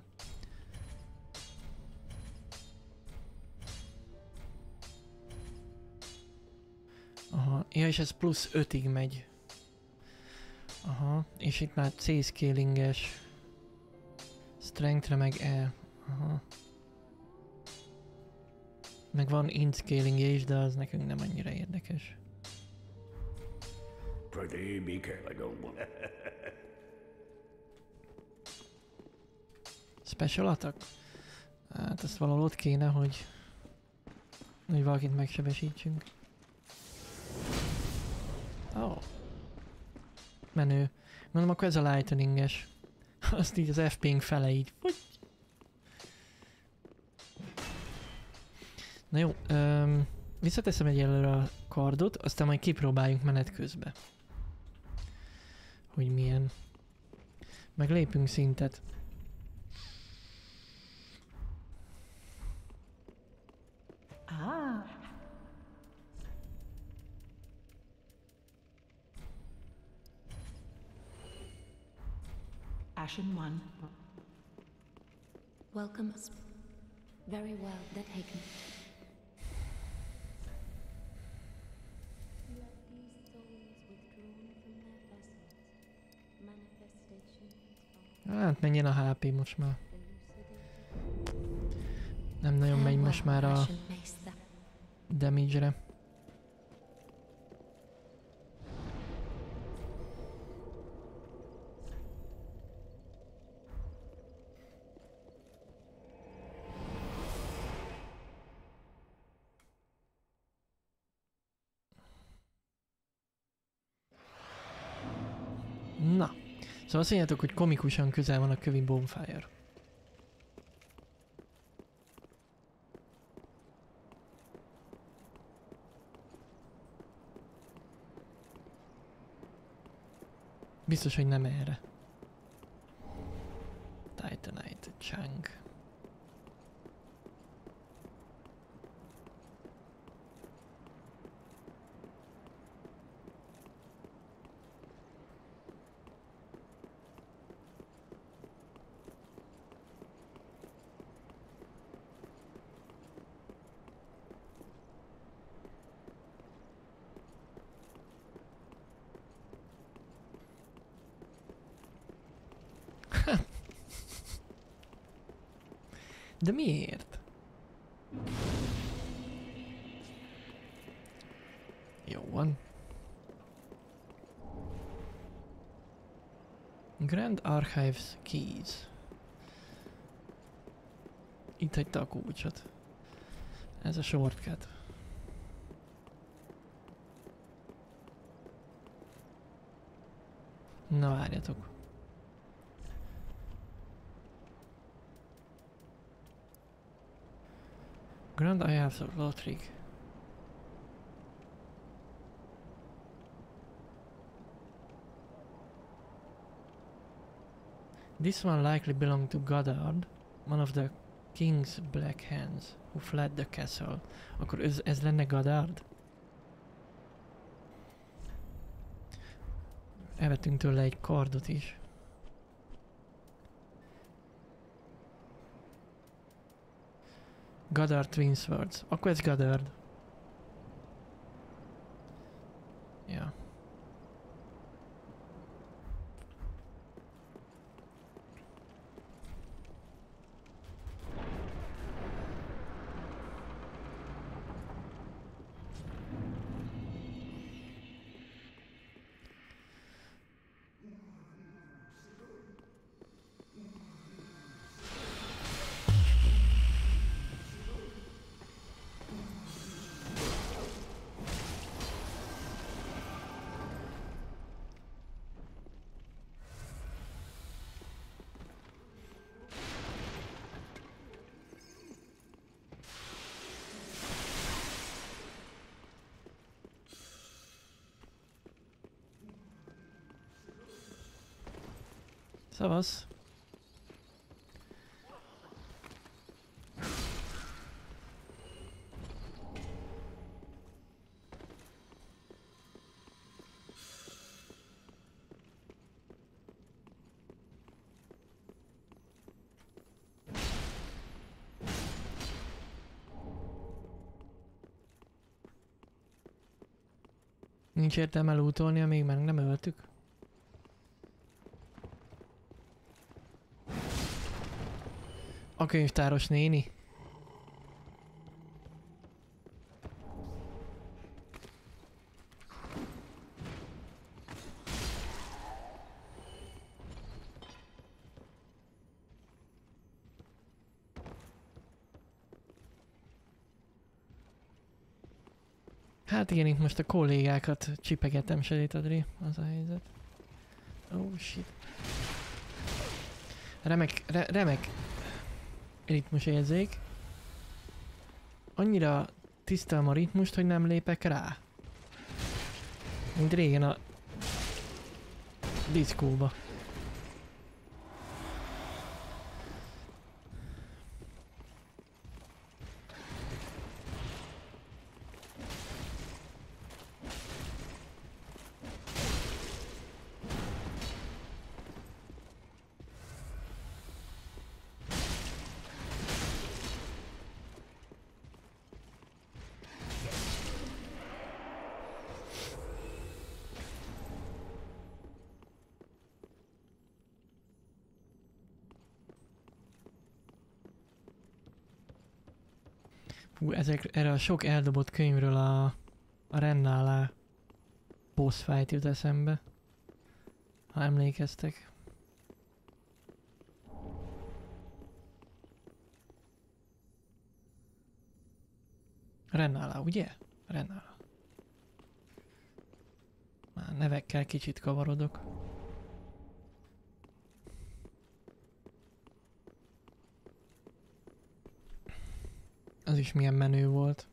Aha, ja, és ez plusz 5-ig megy. Aha, és itt már C-scalinges. Strengthre meg E. Aha. Meg van int scaling is, de az nekünk nem annyira érdekes. Pretty be careful, don't want. Special attack? Hát ezt valahol ott kéne, hogy valakit megsebesítsünk. Oh. Menő. Mondom, akkor ez a lightninges. Azt így az FP-nk fele így. Na jó, visszateszem egyelőre a kardot, aztán majd kipróbáljunk menet közben. Hogy milyen. Meg lépünk szintet. Ah. Ashen one. Welcome us. Very well, that taken. Let these souls withdrawn from their vessels. Manifestations of Hát menjen a HP most már. elucidated. Nem nagyon megy Farewell, most már a Ashen Maester. damage-re. Na, szóval azt mondjátok, hogy komikusan közel van a kövi bonfire. Biztos, hogy nem erre. Titanite chunk. De miért? Jó van. Grand Archives Keys. Itt hagyta a kulcsot. Ez a shortcut. Na várjatok. Grand Isles of Lothric. This one likely belonged to Goddard, one of the King's Black Hands, who fled the castle. Akkor ez lenne Goddard? Elvettünk tőle egy kardot is. Goddard Twin Swords. Akkor ez Goddard. Ja. Szavasz. Nincs értelme lootolni, amíg meg nem öltük. A könyvtáros néni. Hát igen, itt most a kollégákat csipegetem, Seditadri, az a helyzet. Oh shit. Remek ritmus érzék. Annyira tisztelem a ritmust, hogy nem lépek rá. Mint régen a diszkóba. Hú, erre a sok eldobott könyvről a Rennala boss fight jut eszembe. Ha emlékeztek. Rennala, ugye? Rennala. Már nevekkel kicsit kavarodok. Az is milyen menő volt.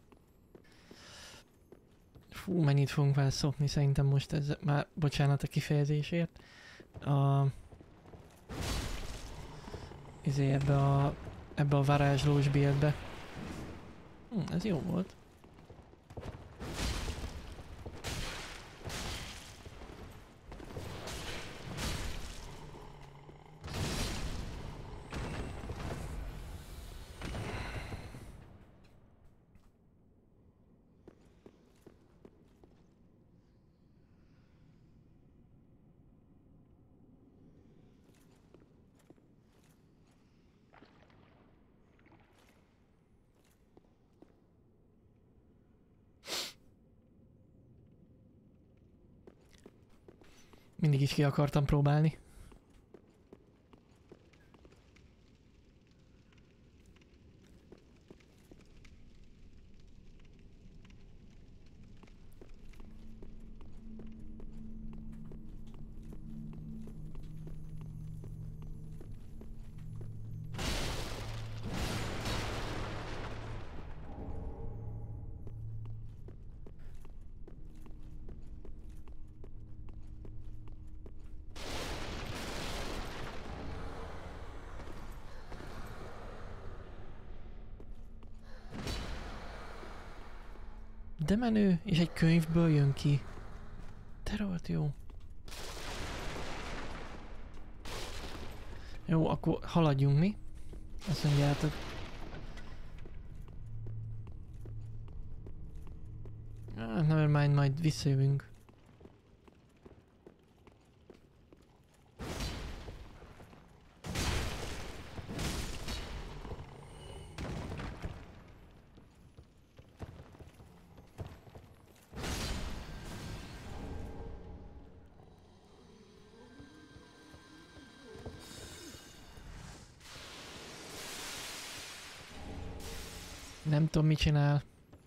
Fú, mennyit fogunk vele szopni szerintem most ez már, bocsánat a kifejezésért. Ebbe a varázslós buildbe. Ez jó volt. Mindig is ki akartam próbálni. De menő, és egy könyvből jön ki. Te rohadt jó. Jó, akkor haladjunk mi. Azt mondjátok. Nevermind, majd visszajövünk. Nem tudom, mit csinál.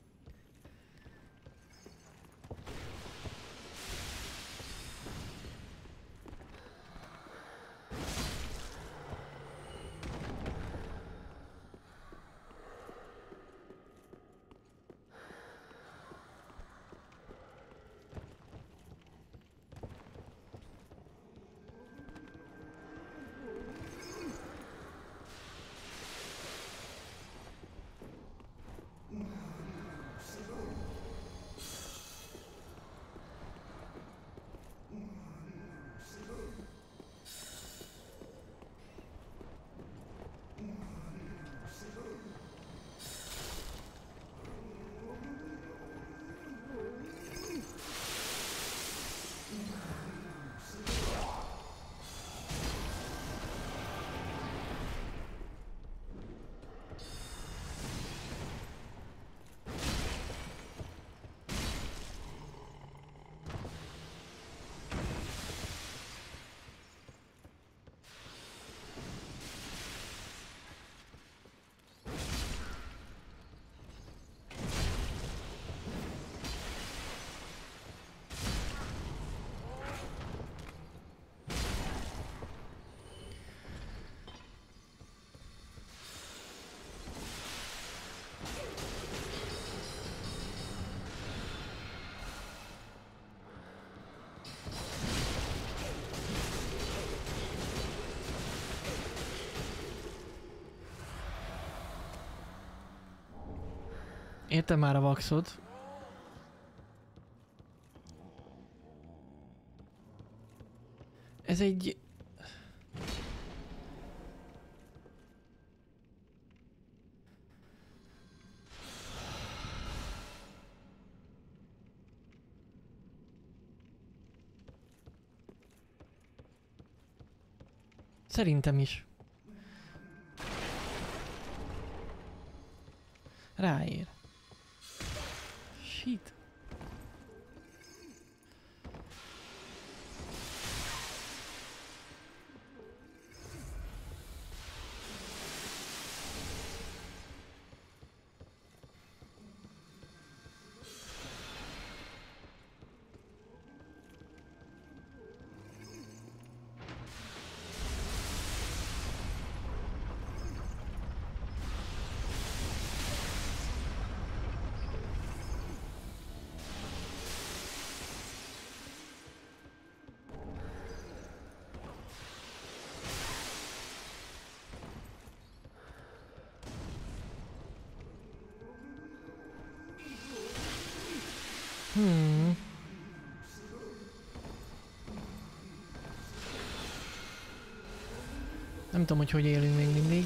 Értem már a vaxot. Ez egy... Szerintem is. Ráér. Shit. Nem tudom, hogy élünk még mindig.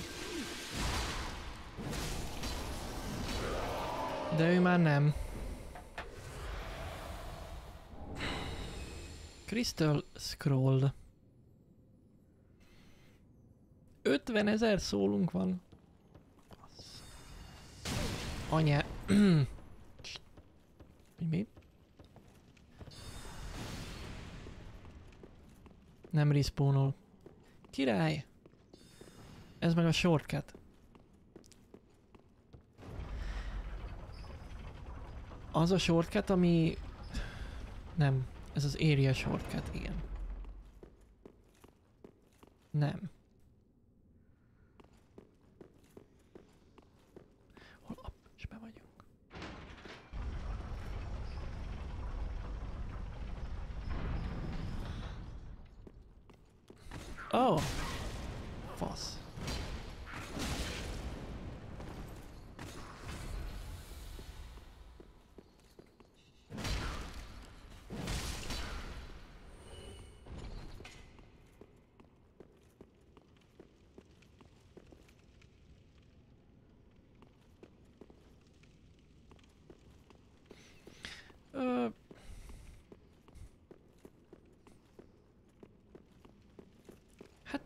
De ő már nem. Crystal Scroll. 50 000 szólunk van. Anya. Mi? Nem respawnol. Király! Ez meg a shortcut. Az a shortcut, ami... Nem. Ez az area shortcut, igen. Nem. Hol? És be vagyunk. Oh! Fasz.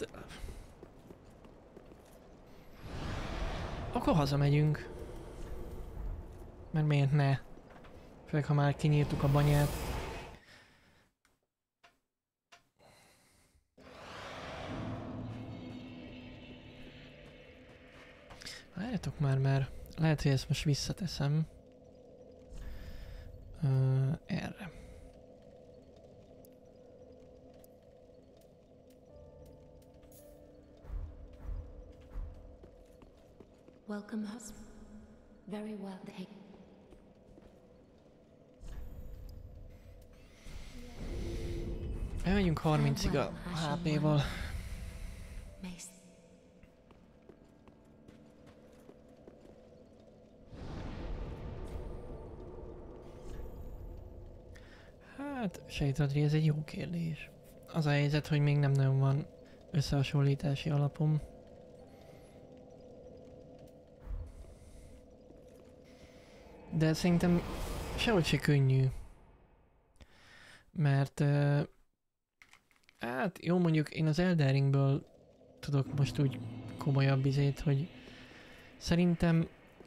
Hát... Akkor hazamegyünk. Mert miért ne? Főleg, ha már kinyírtuk a banyát. Várjatok már, mert lehet, hogy ezt most visszateszem. Erre. Welcome, husband. Very well. Elmegyünk 30-ig a HP-val. Mace. Hát, sejtadri, ez egy jó kérdés. Az a helyzet, hogy még nem nagyon van összehasonlítási alapom. De szerintem sehogy se könnyű. Mert hát jó, mondjuk én az Elden Ringből tudok most úgy komolyabb izét, hogy szerintem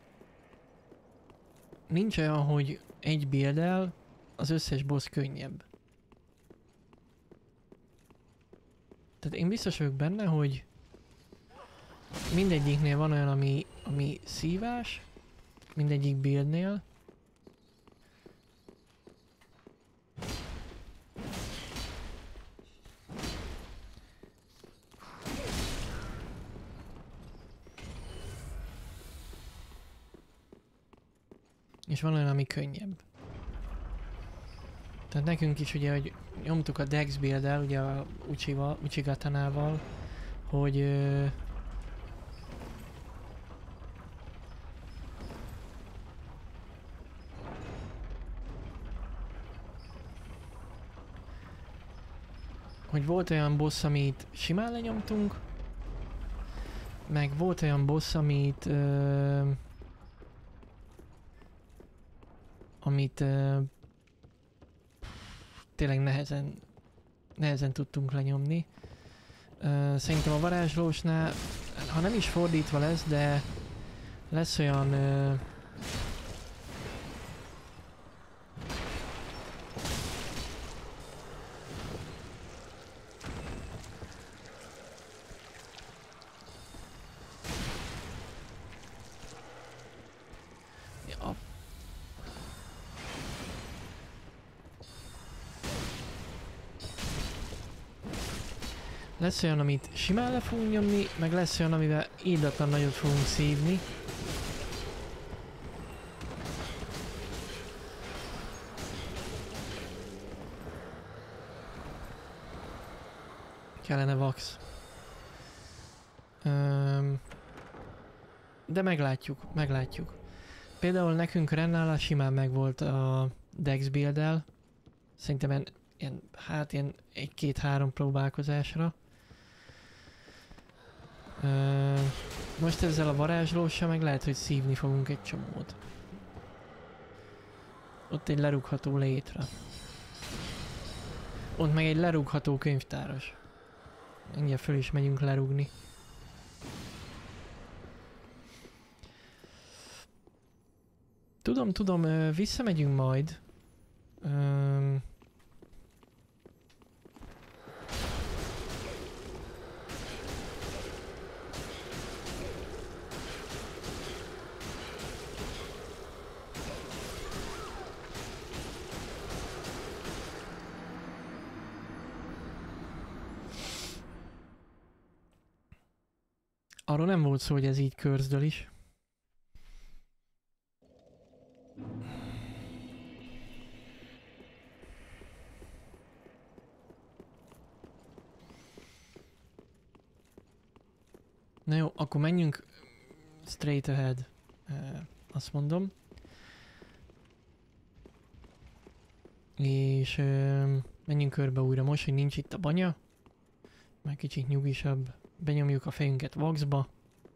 nincs olyan, hogy egy builddel az összes boss könnyebb. Tehát én biztos vagyok benne, hogy mindegyiknél van olyan, ami szívás, mindegyik buildnél. És van olyan, ami könnyebb. Tehát nekünk is ugye, hogy nyomtuk a Dex build-el, ugye a Uchigatanával, hogy hogy volt olyan boss, amit simán lenyomtunk, meg volt olyan boss, amit tényleg nehezen tudtunk lenyomni. Szerintem a varázslósnál, ha nem is fordítva lesz, de lesz olyan lesz olyan, amit simán le fogunk nyomni, meg lesz olyan, amivel írdatlan nagyot fogunk szívni. Kellene Vax. De meglátjuk. Például nekünk Rennál simán megvolt a Dex build-el. Szerintem ilyen 1-2-3 próbálkozásra. Most ezzel a varázslóssal meg lehet, hogy szívni fogunk egy csomót. Ott egy lerúgható létre. Ott meg egy lerúgható könyvtáros. Mindjárt föl is megyünk lerúgni. Tudom, visszamegyünk majd. Arról nem volt szó, hogy ez így körzdől is. Na jó, akkor menjünk straight ahead. Azt mondom. És menjünk körbe újra most, hogy nincs itt a banya. Már kicsit nyugisabb. Benyomjuk a fejünket Vaxba.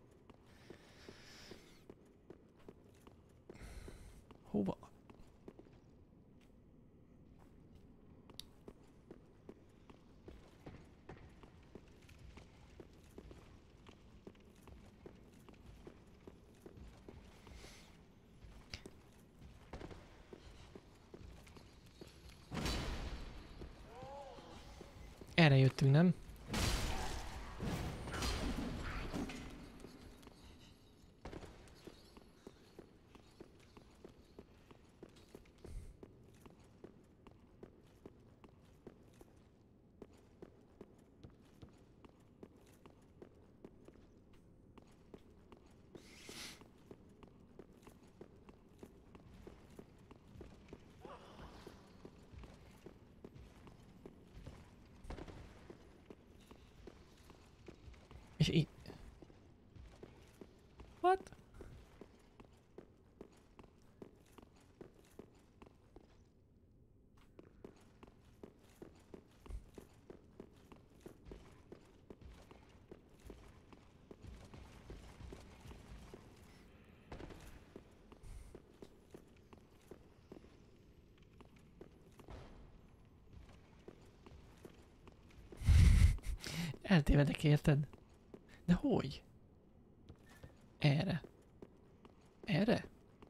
Hova? Erre jöttünk, nem? És így... What? Eltévedek, érted? De hogy? Erre. Erre?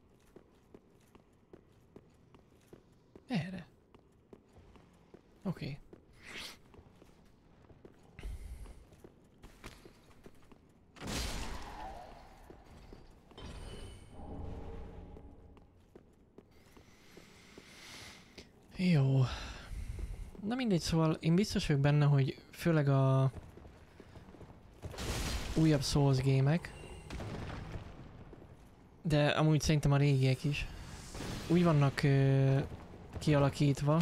Erre. Oké. Jó. Na mindegy, szóval én biztos vagyok benne, hogy főleg a újabb Souls gémek, de amúgy szerintem a régiek is úgy vannak kialakítva,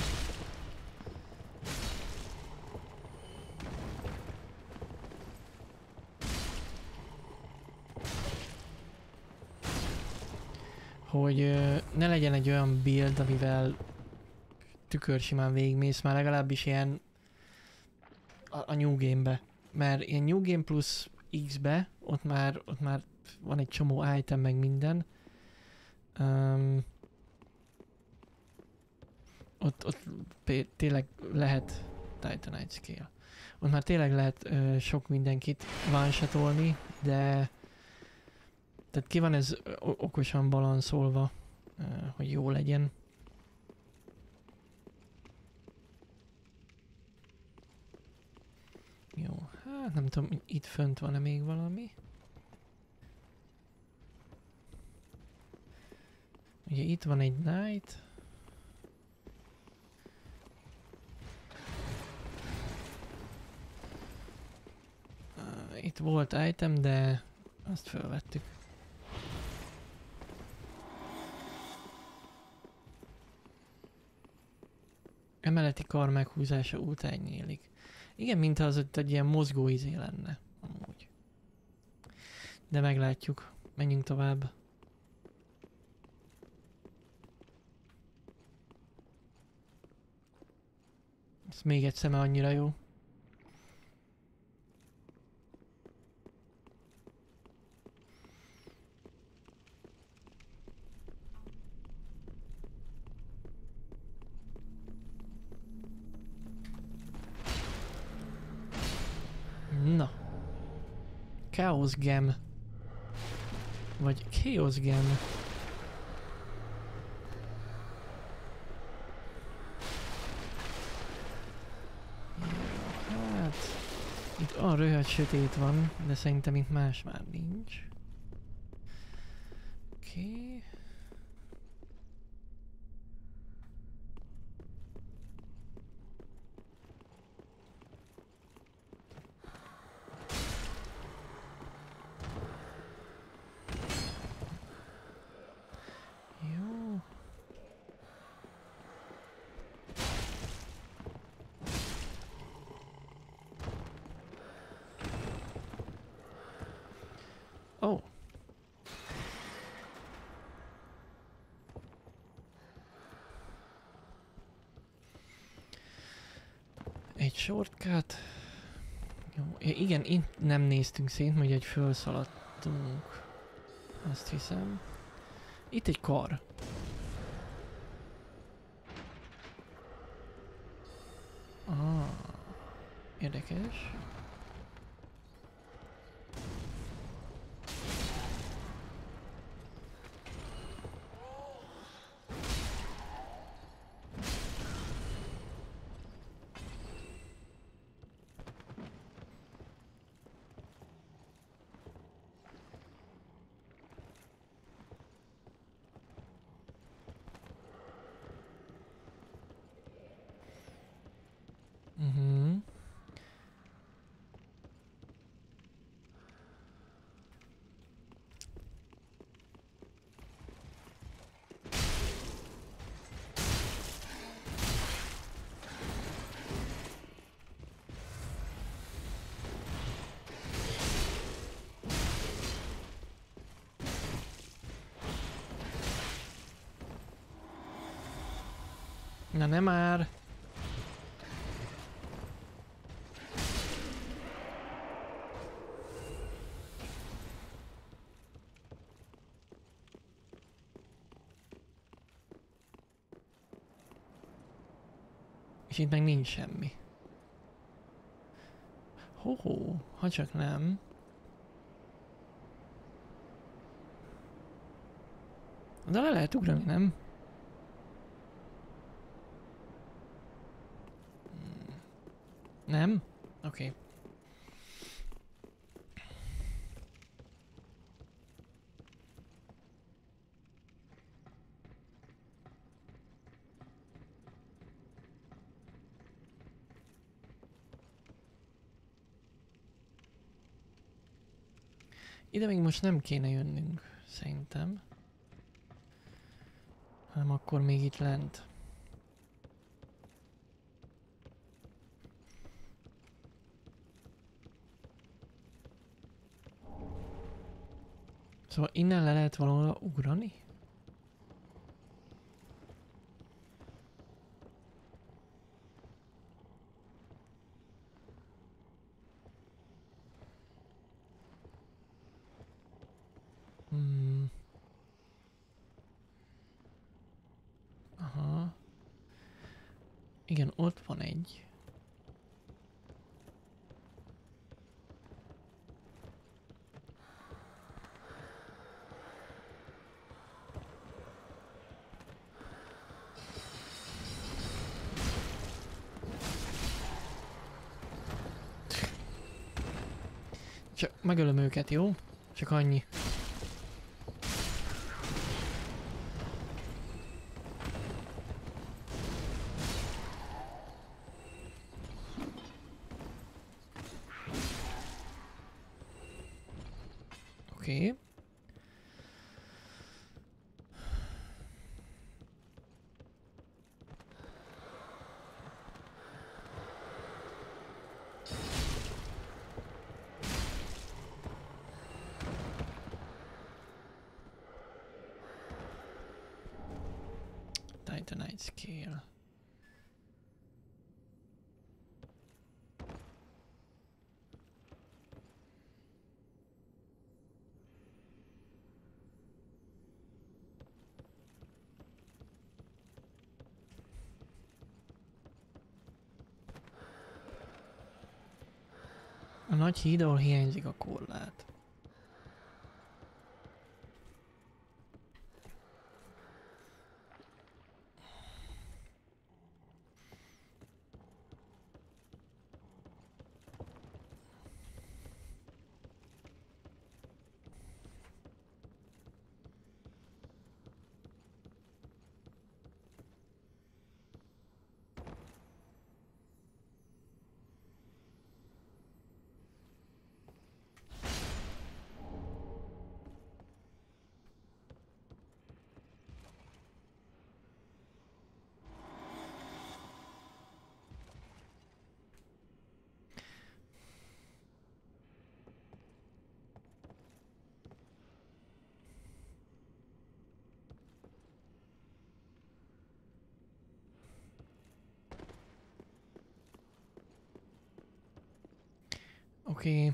hogy ne legyen egy olyan build, amivel tükörsimán végigmész, már legalábbis ilyen a New Game-be. Mert ilyen New Game plusz X-be, ott már van egy csomó item meg minden. Ott tényleg lehet Titanite Scale. Ott már tényleg lehet sok mindenkit one-shotolni, de tehát ki van ez okosan balanszolva, hogy jó legyen. Jó, hát nem tudom, itt fönt van-e még valami. Ugye itt van egy Knight. Itt volt item, de azt felvettük. Emeleti kar meghúzása után nyílik. Igen, mintha az ott egy ilyen mozgó izé lenne, amúgy. De meglátjuk. Menjünk tovább. Ez még egy szeme annyira jó. Na. Chaos Gem. Vagy Chaos Gem. Hát... Itt olyan röhög sötét van, de szerintem itt más már nincs. Oké. Jó. Oh. Egy shortcut. Jó, igen, itt nem néztünk szét, hogy egy felszaladtunk. Azt hiszem. Itt egy kar. Ah, érdekes. Na nem már! És itt meg nincs semmi. Ho-ho, ha csak nem. De le lehet ugrani, nem? Nem? Oké. Okay. Ide még most nem kéne jönnünk, szerintem. Hanem akkor még itt lent. Szóval innen le lehet valahol ugrani? Aha. Igen, ott van egy. Csak megölöm őket, jó? Csak annyi. Oké. Titanite scale. A nagy híd, ahol hiányzik a korlát. Oké.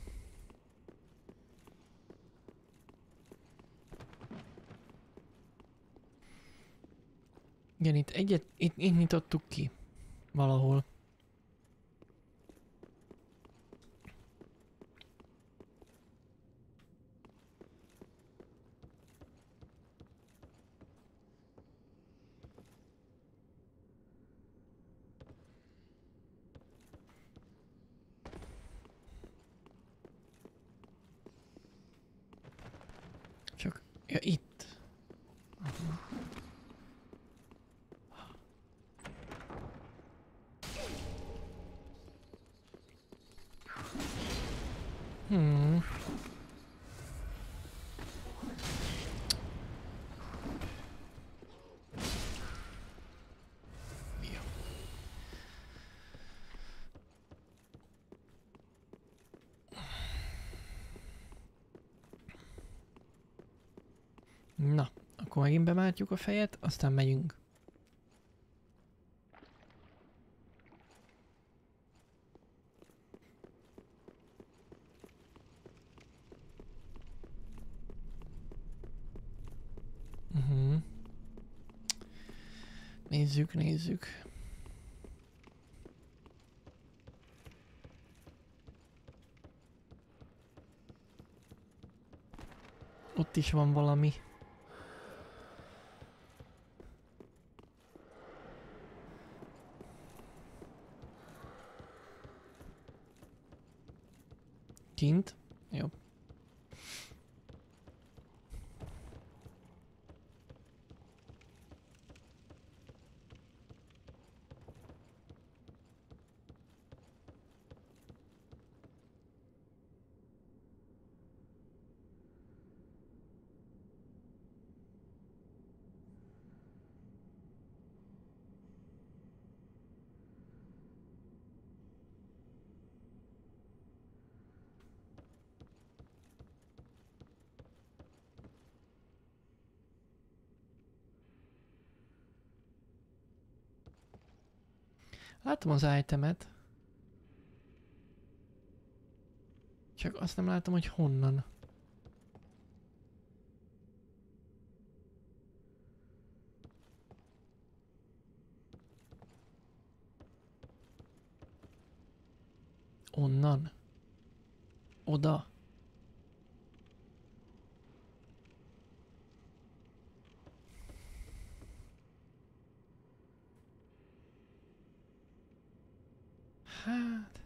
Igen, itt egyet, itt nyitottuk ki. Valahol. Csak, ja, itt. Aha. Hmm. Jó. Na, akkor megint bemátjuk a fejet, aztán megyünk. Nézzük, nézzük. Ott is van valami. Kint? Jó. Látom az itemet. Csak azt nem látom, hogy honnan. Onnan. Oda. Hát...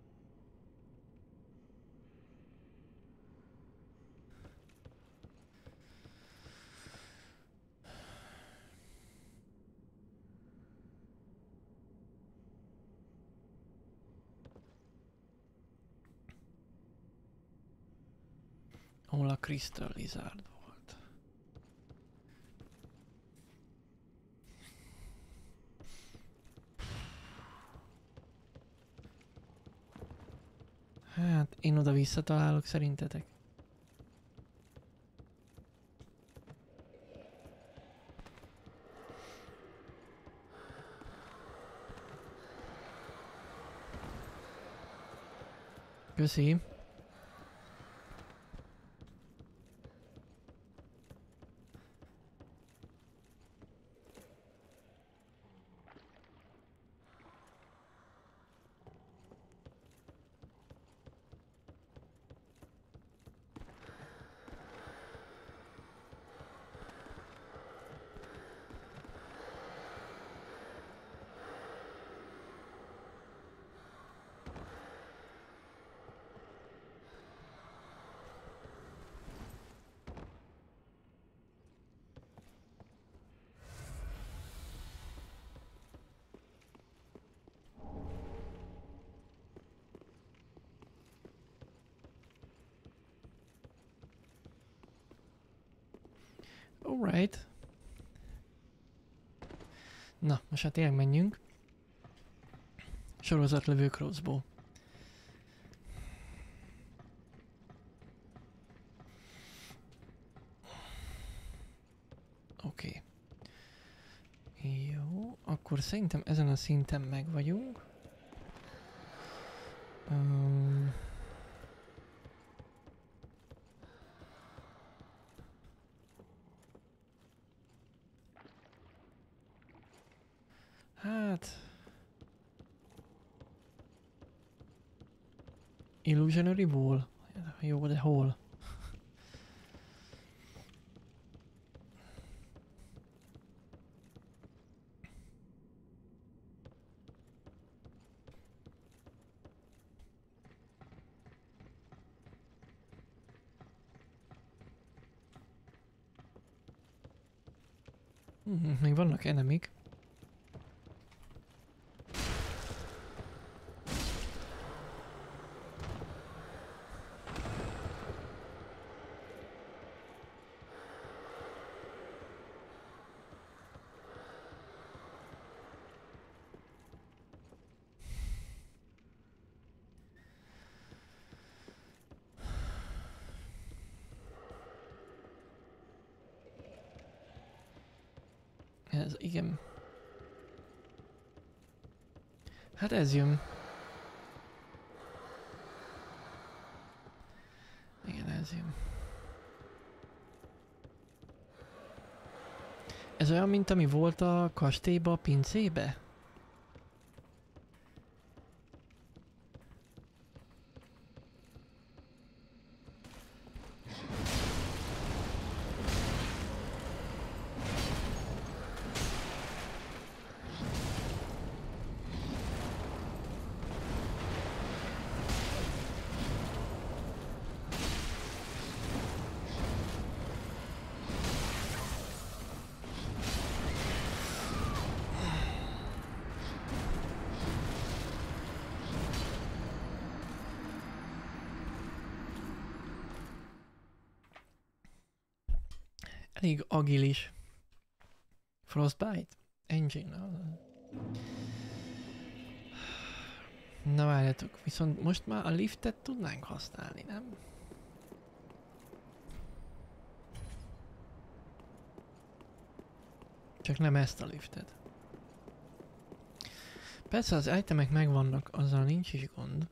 Ahol a Crystal Lizard volt. Hát, én oda visszatalálok szerintetek? Köszi. Alright. Na, most hát tényleg menjünk. Sorozatlövő crossbow. Oké. Jó, akkor szerintem ezen a szinten meg vagyunk. Hát... Illusionary Wall? Jó, de hol? Még vannak enemik. Ez igen. Hát ez jön. Igen, ez jön. Ez olyan, mint ami volt a kastélyba, a pincébe? Elég agilis. Frostbite? Engine. Na várjatok, viszont most már a liftet tudnánk használni, nem? Csak nem ezt a liftet. Persze az itemek megvannak, azzal nincs is gond.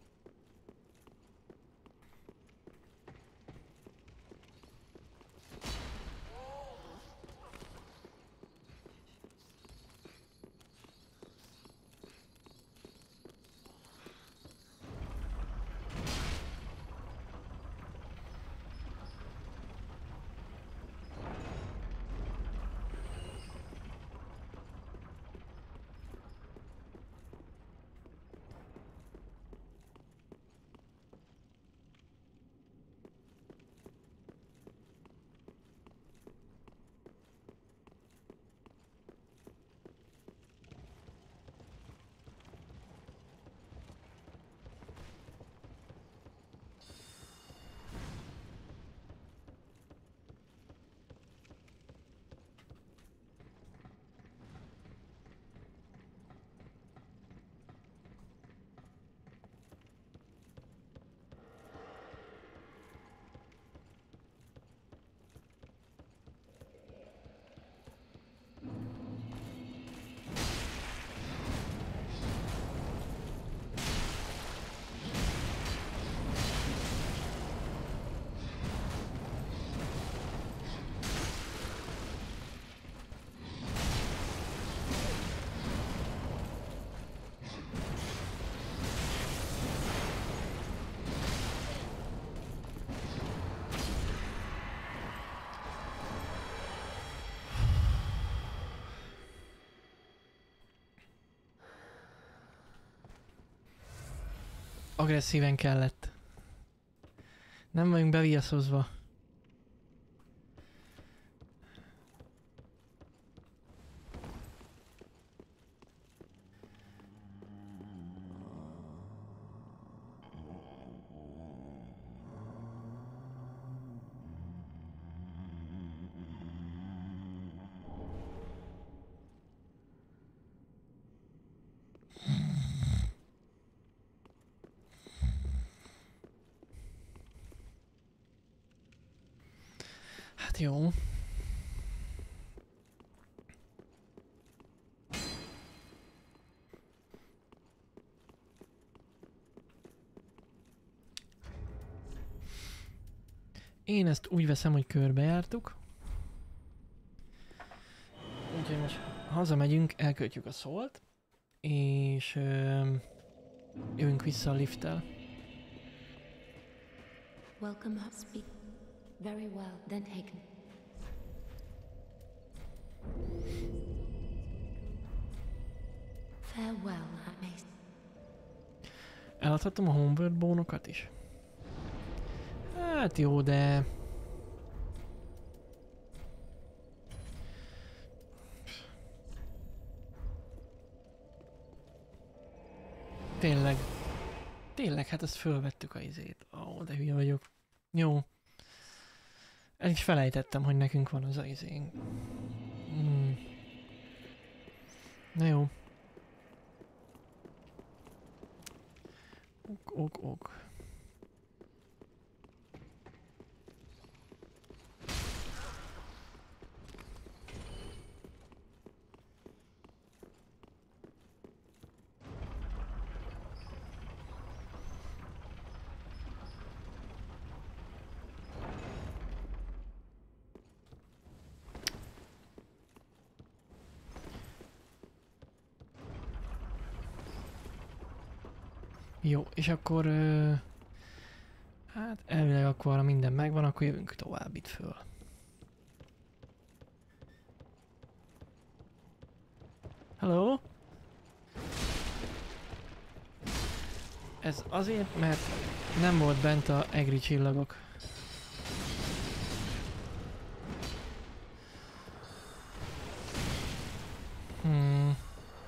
Agresszíven kellett. Nem vagyunk beviaszozva. Hát jó. Én ezt úgy veszem, hogy körbejártuk. Úgyhogy most hazamegyünk, elköltjük a szólt, és jövünk vissza a lifttel. Welcome, speak. Very well, then taken. Farewell, I may. Eladhatom a Homeworld bónokat is? Hát jó, de... Tényleg. Tényleg, hát ezt fölvettük a izét. Ó, de hülye vagyok. Jó. El is felejtettem, hogy nekünk van az a izénk. Na jó. Ok. Jó, és akkor... hát elvileg akkor, ha minden megvan, akkor jövünk tovább itt föl. Hello? Ez azért, mert nem volt bent a egri csillagok. Hmm.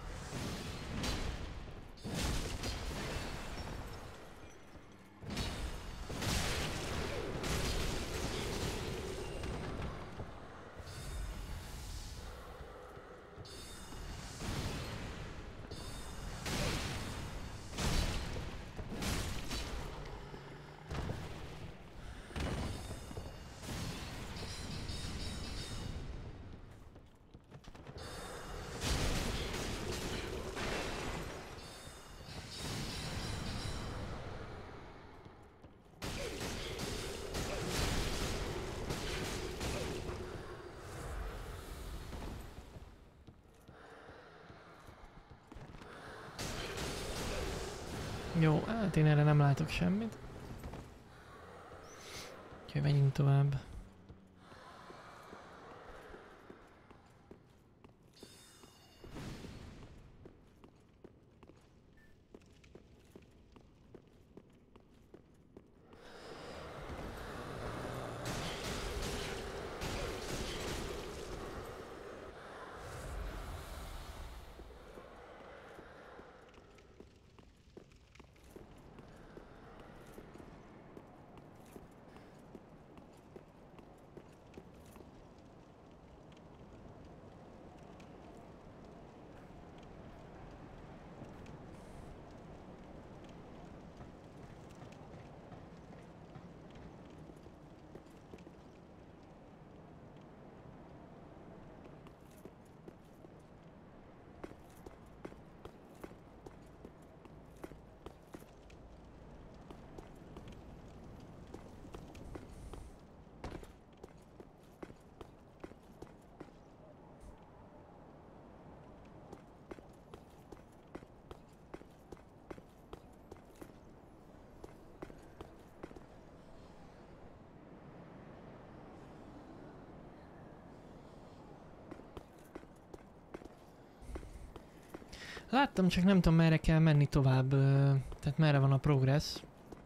Jó, hát én erre nem látok semmit. Úgyhogy menjünk tovább. Láttam, csak nem tudom merre kell menni tovább, tehát merre van a progress.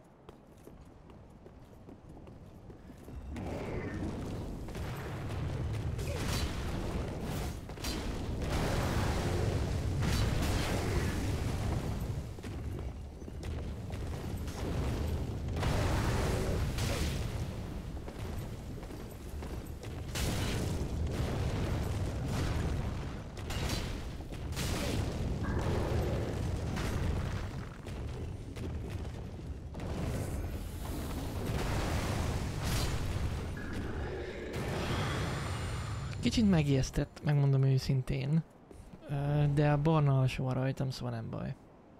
Kicsit megijesztett, megmondom őszintén. De a barna alsó van rajtam, szóval nem baj.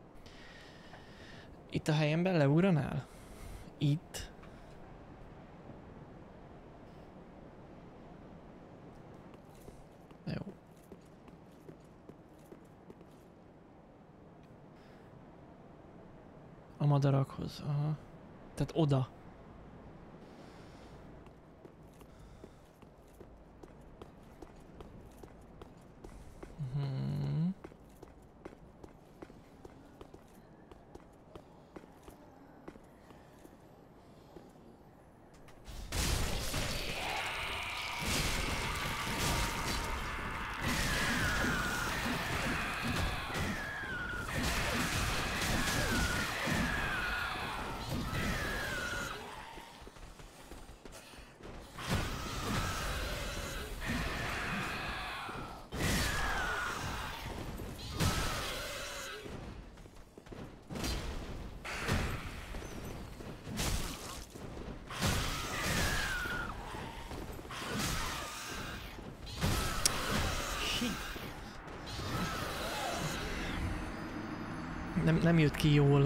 Itt a helyemben leugranál? Itt? Jó. A madarakhoz, aha. Tehát oda. Hmm. Nem jött ki jól.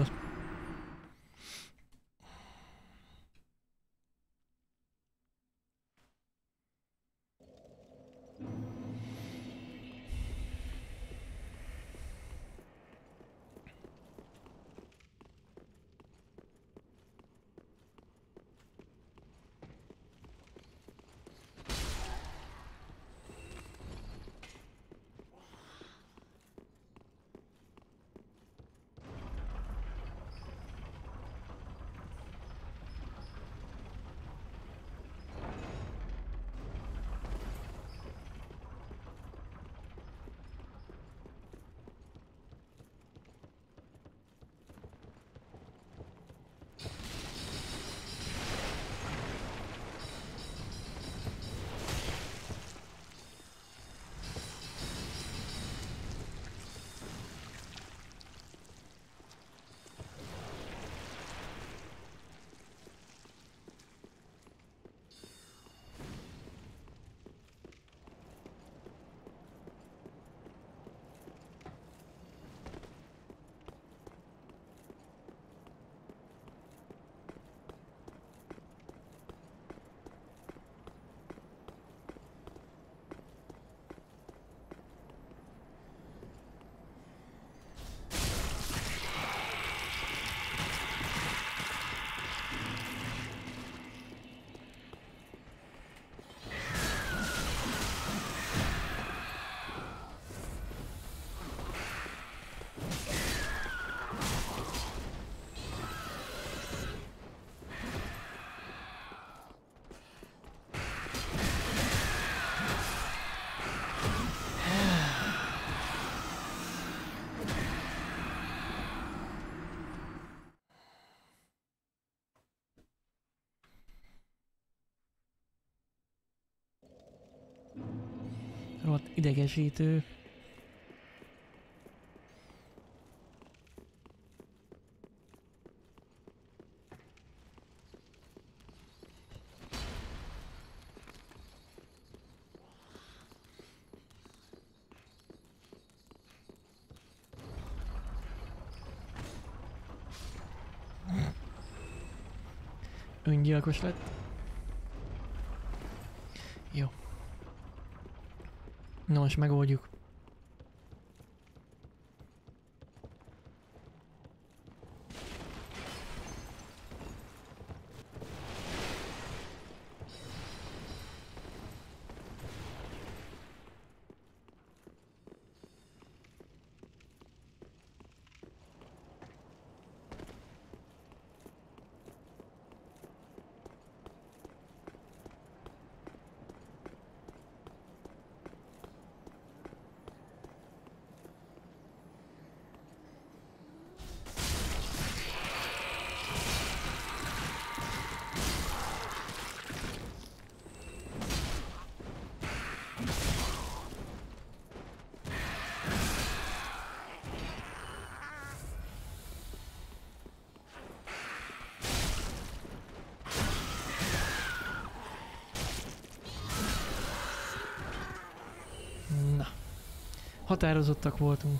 idegesítő. Öngyilkos lett. Jó. Na most megoldjuk. Na. Határozottak voltunk.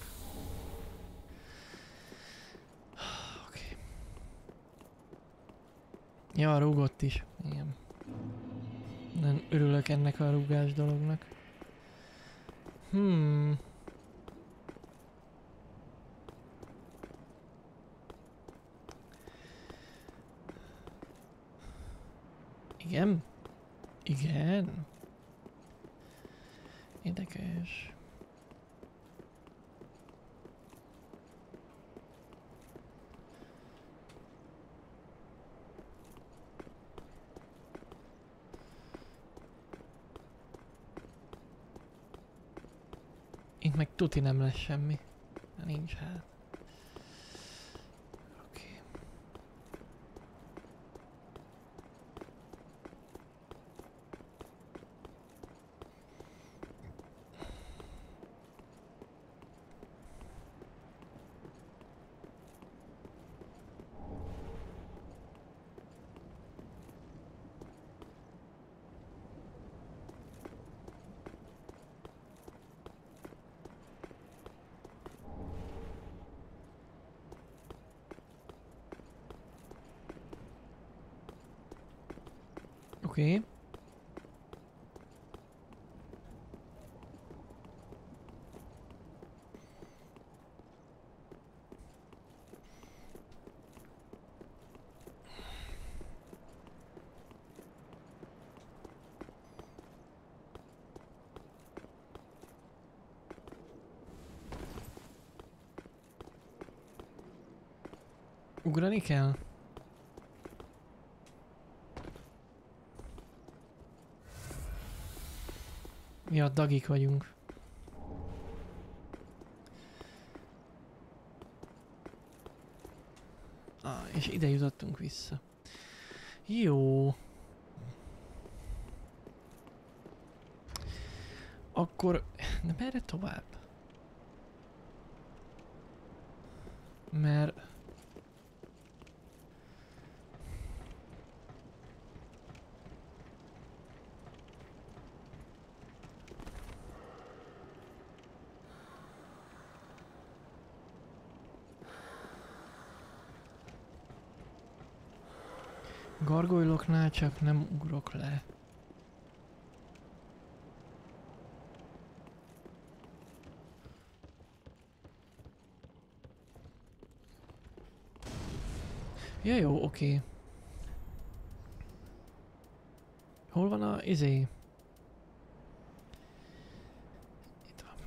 Oké. Ja, rúgott is. Igen. Nem örülök ennek a rúgás dolognak. Igen? Igen? Érdekes. Itt meg tuti nem lesz semmi. Nincs hát. Oké. Oké. Ugrani kell? Mi a dagik vagyunk. És ide jutottunk vissza. Jó. Akkor... De merre tovább? Mert... Gargoyloknál csak nem ugrok le. Ja jó, oké. Hol van a izé? Itt van.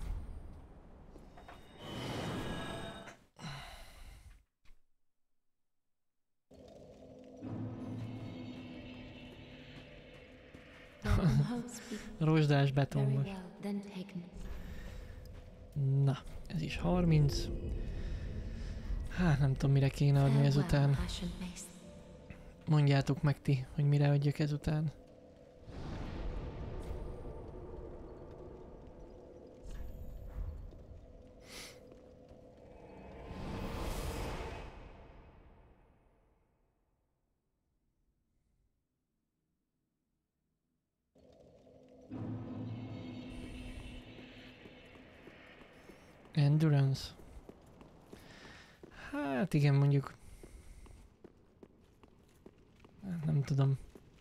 Welcome home, speak Rozsdás very betonbos. well, then taken. Na, ez is 30. Hát nem tudom mire kéne adni Farewell, ezután. Ashen Mace. Mondjátok meg ti, hogy mire adjak ezután. Endurance. Hát igen, mondjuk. Nem tudom.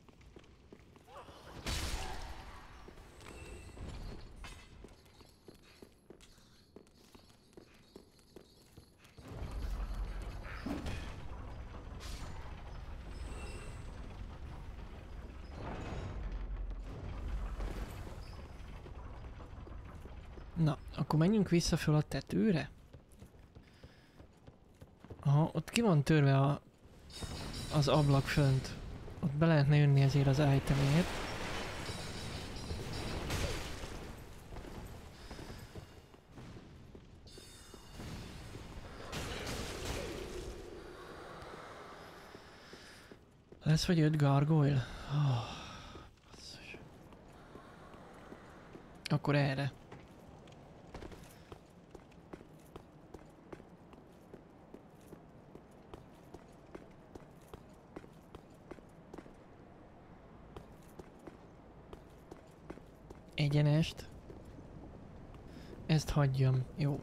Na, akkor menjünk vissza föl a tetőre. Aha, ott ki van törve az ablak fönt. Ott be lehetne jönni ezért az itemért. Lesz vagy 5 gargoyle? Oh, basszus. Akkor erre. Egyenest. Ezt hagyjam. Jó.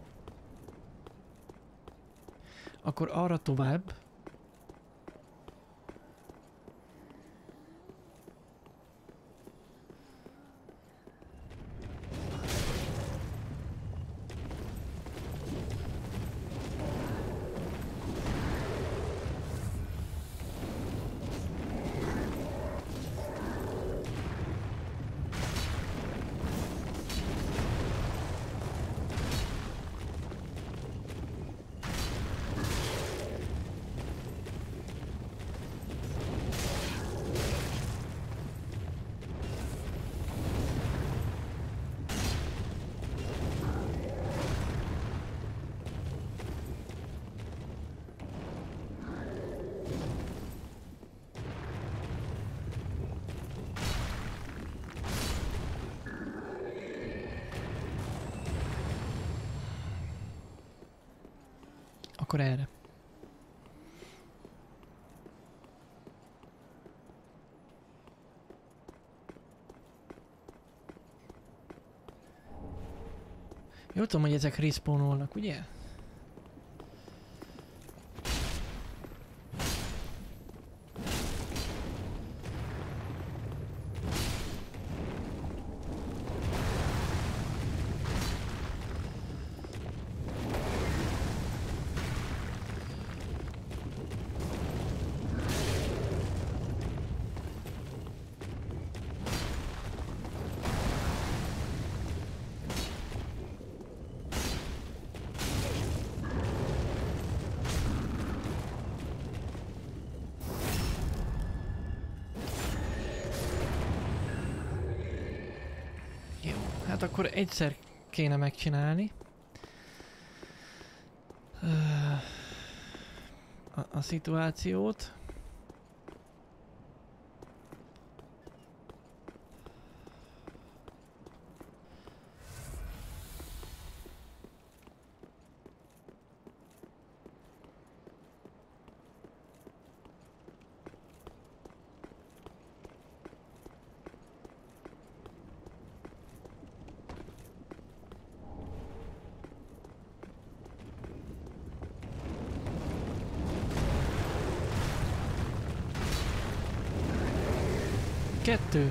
Akkor arra tovább. Akkor erre. Jól tudom, hogy ezek respawnolnak, ugye? Hát akkor egyszer kéne megcsinálni. A szituációt. Kettő.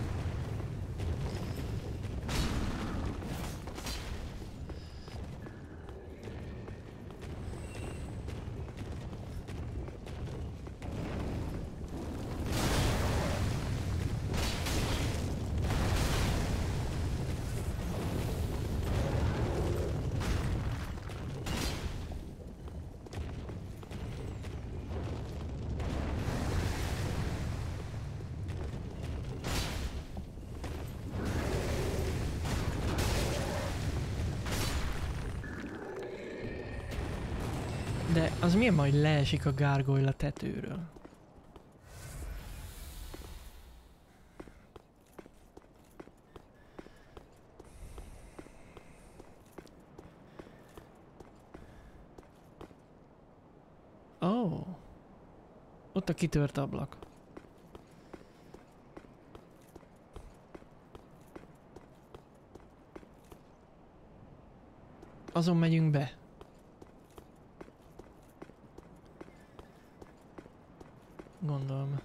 De az milyen majd leesik a gargoyle a tetőről? Ó. Oh. Ott a kitört ablak. Azon megyünk be. Gondolom.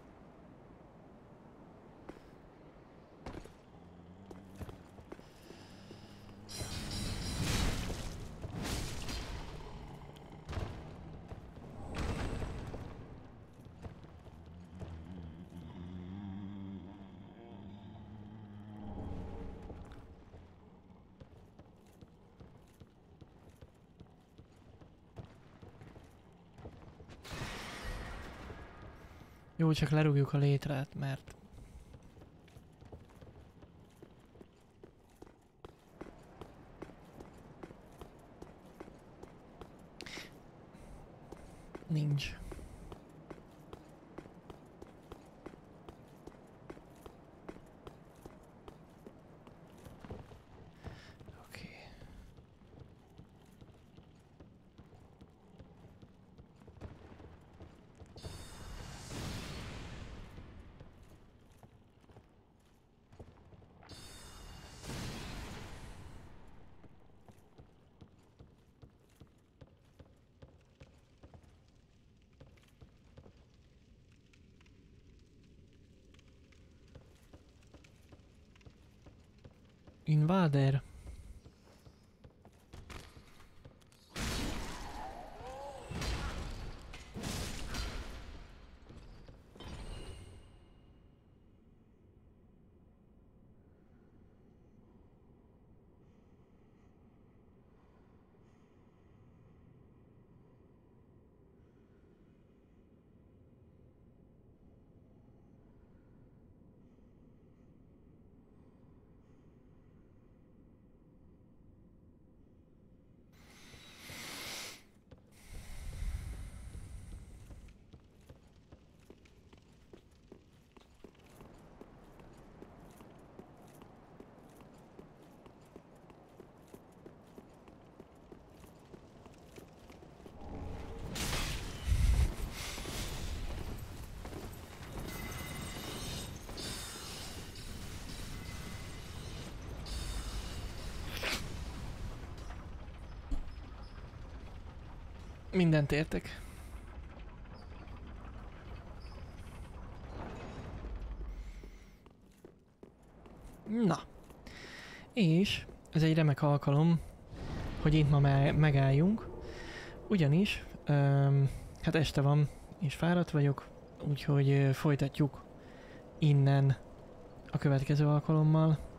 Jó, csak lerúgjuk a létrát, mert... Nincs. Oké. Invader. Mindent értek. Na. És ez egy remek alkalom, hogy itt ma megálljunk. Ugyanis, hát este van, és fáradt vagyok, úgyhogy folytatjuk innen a következő alkalommal.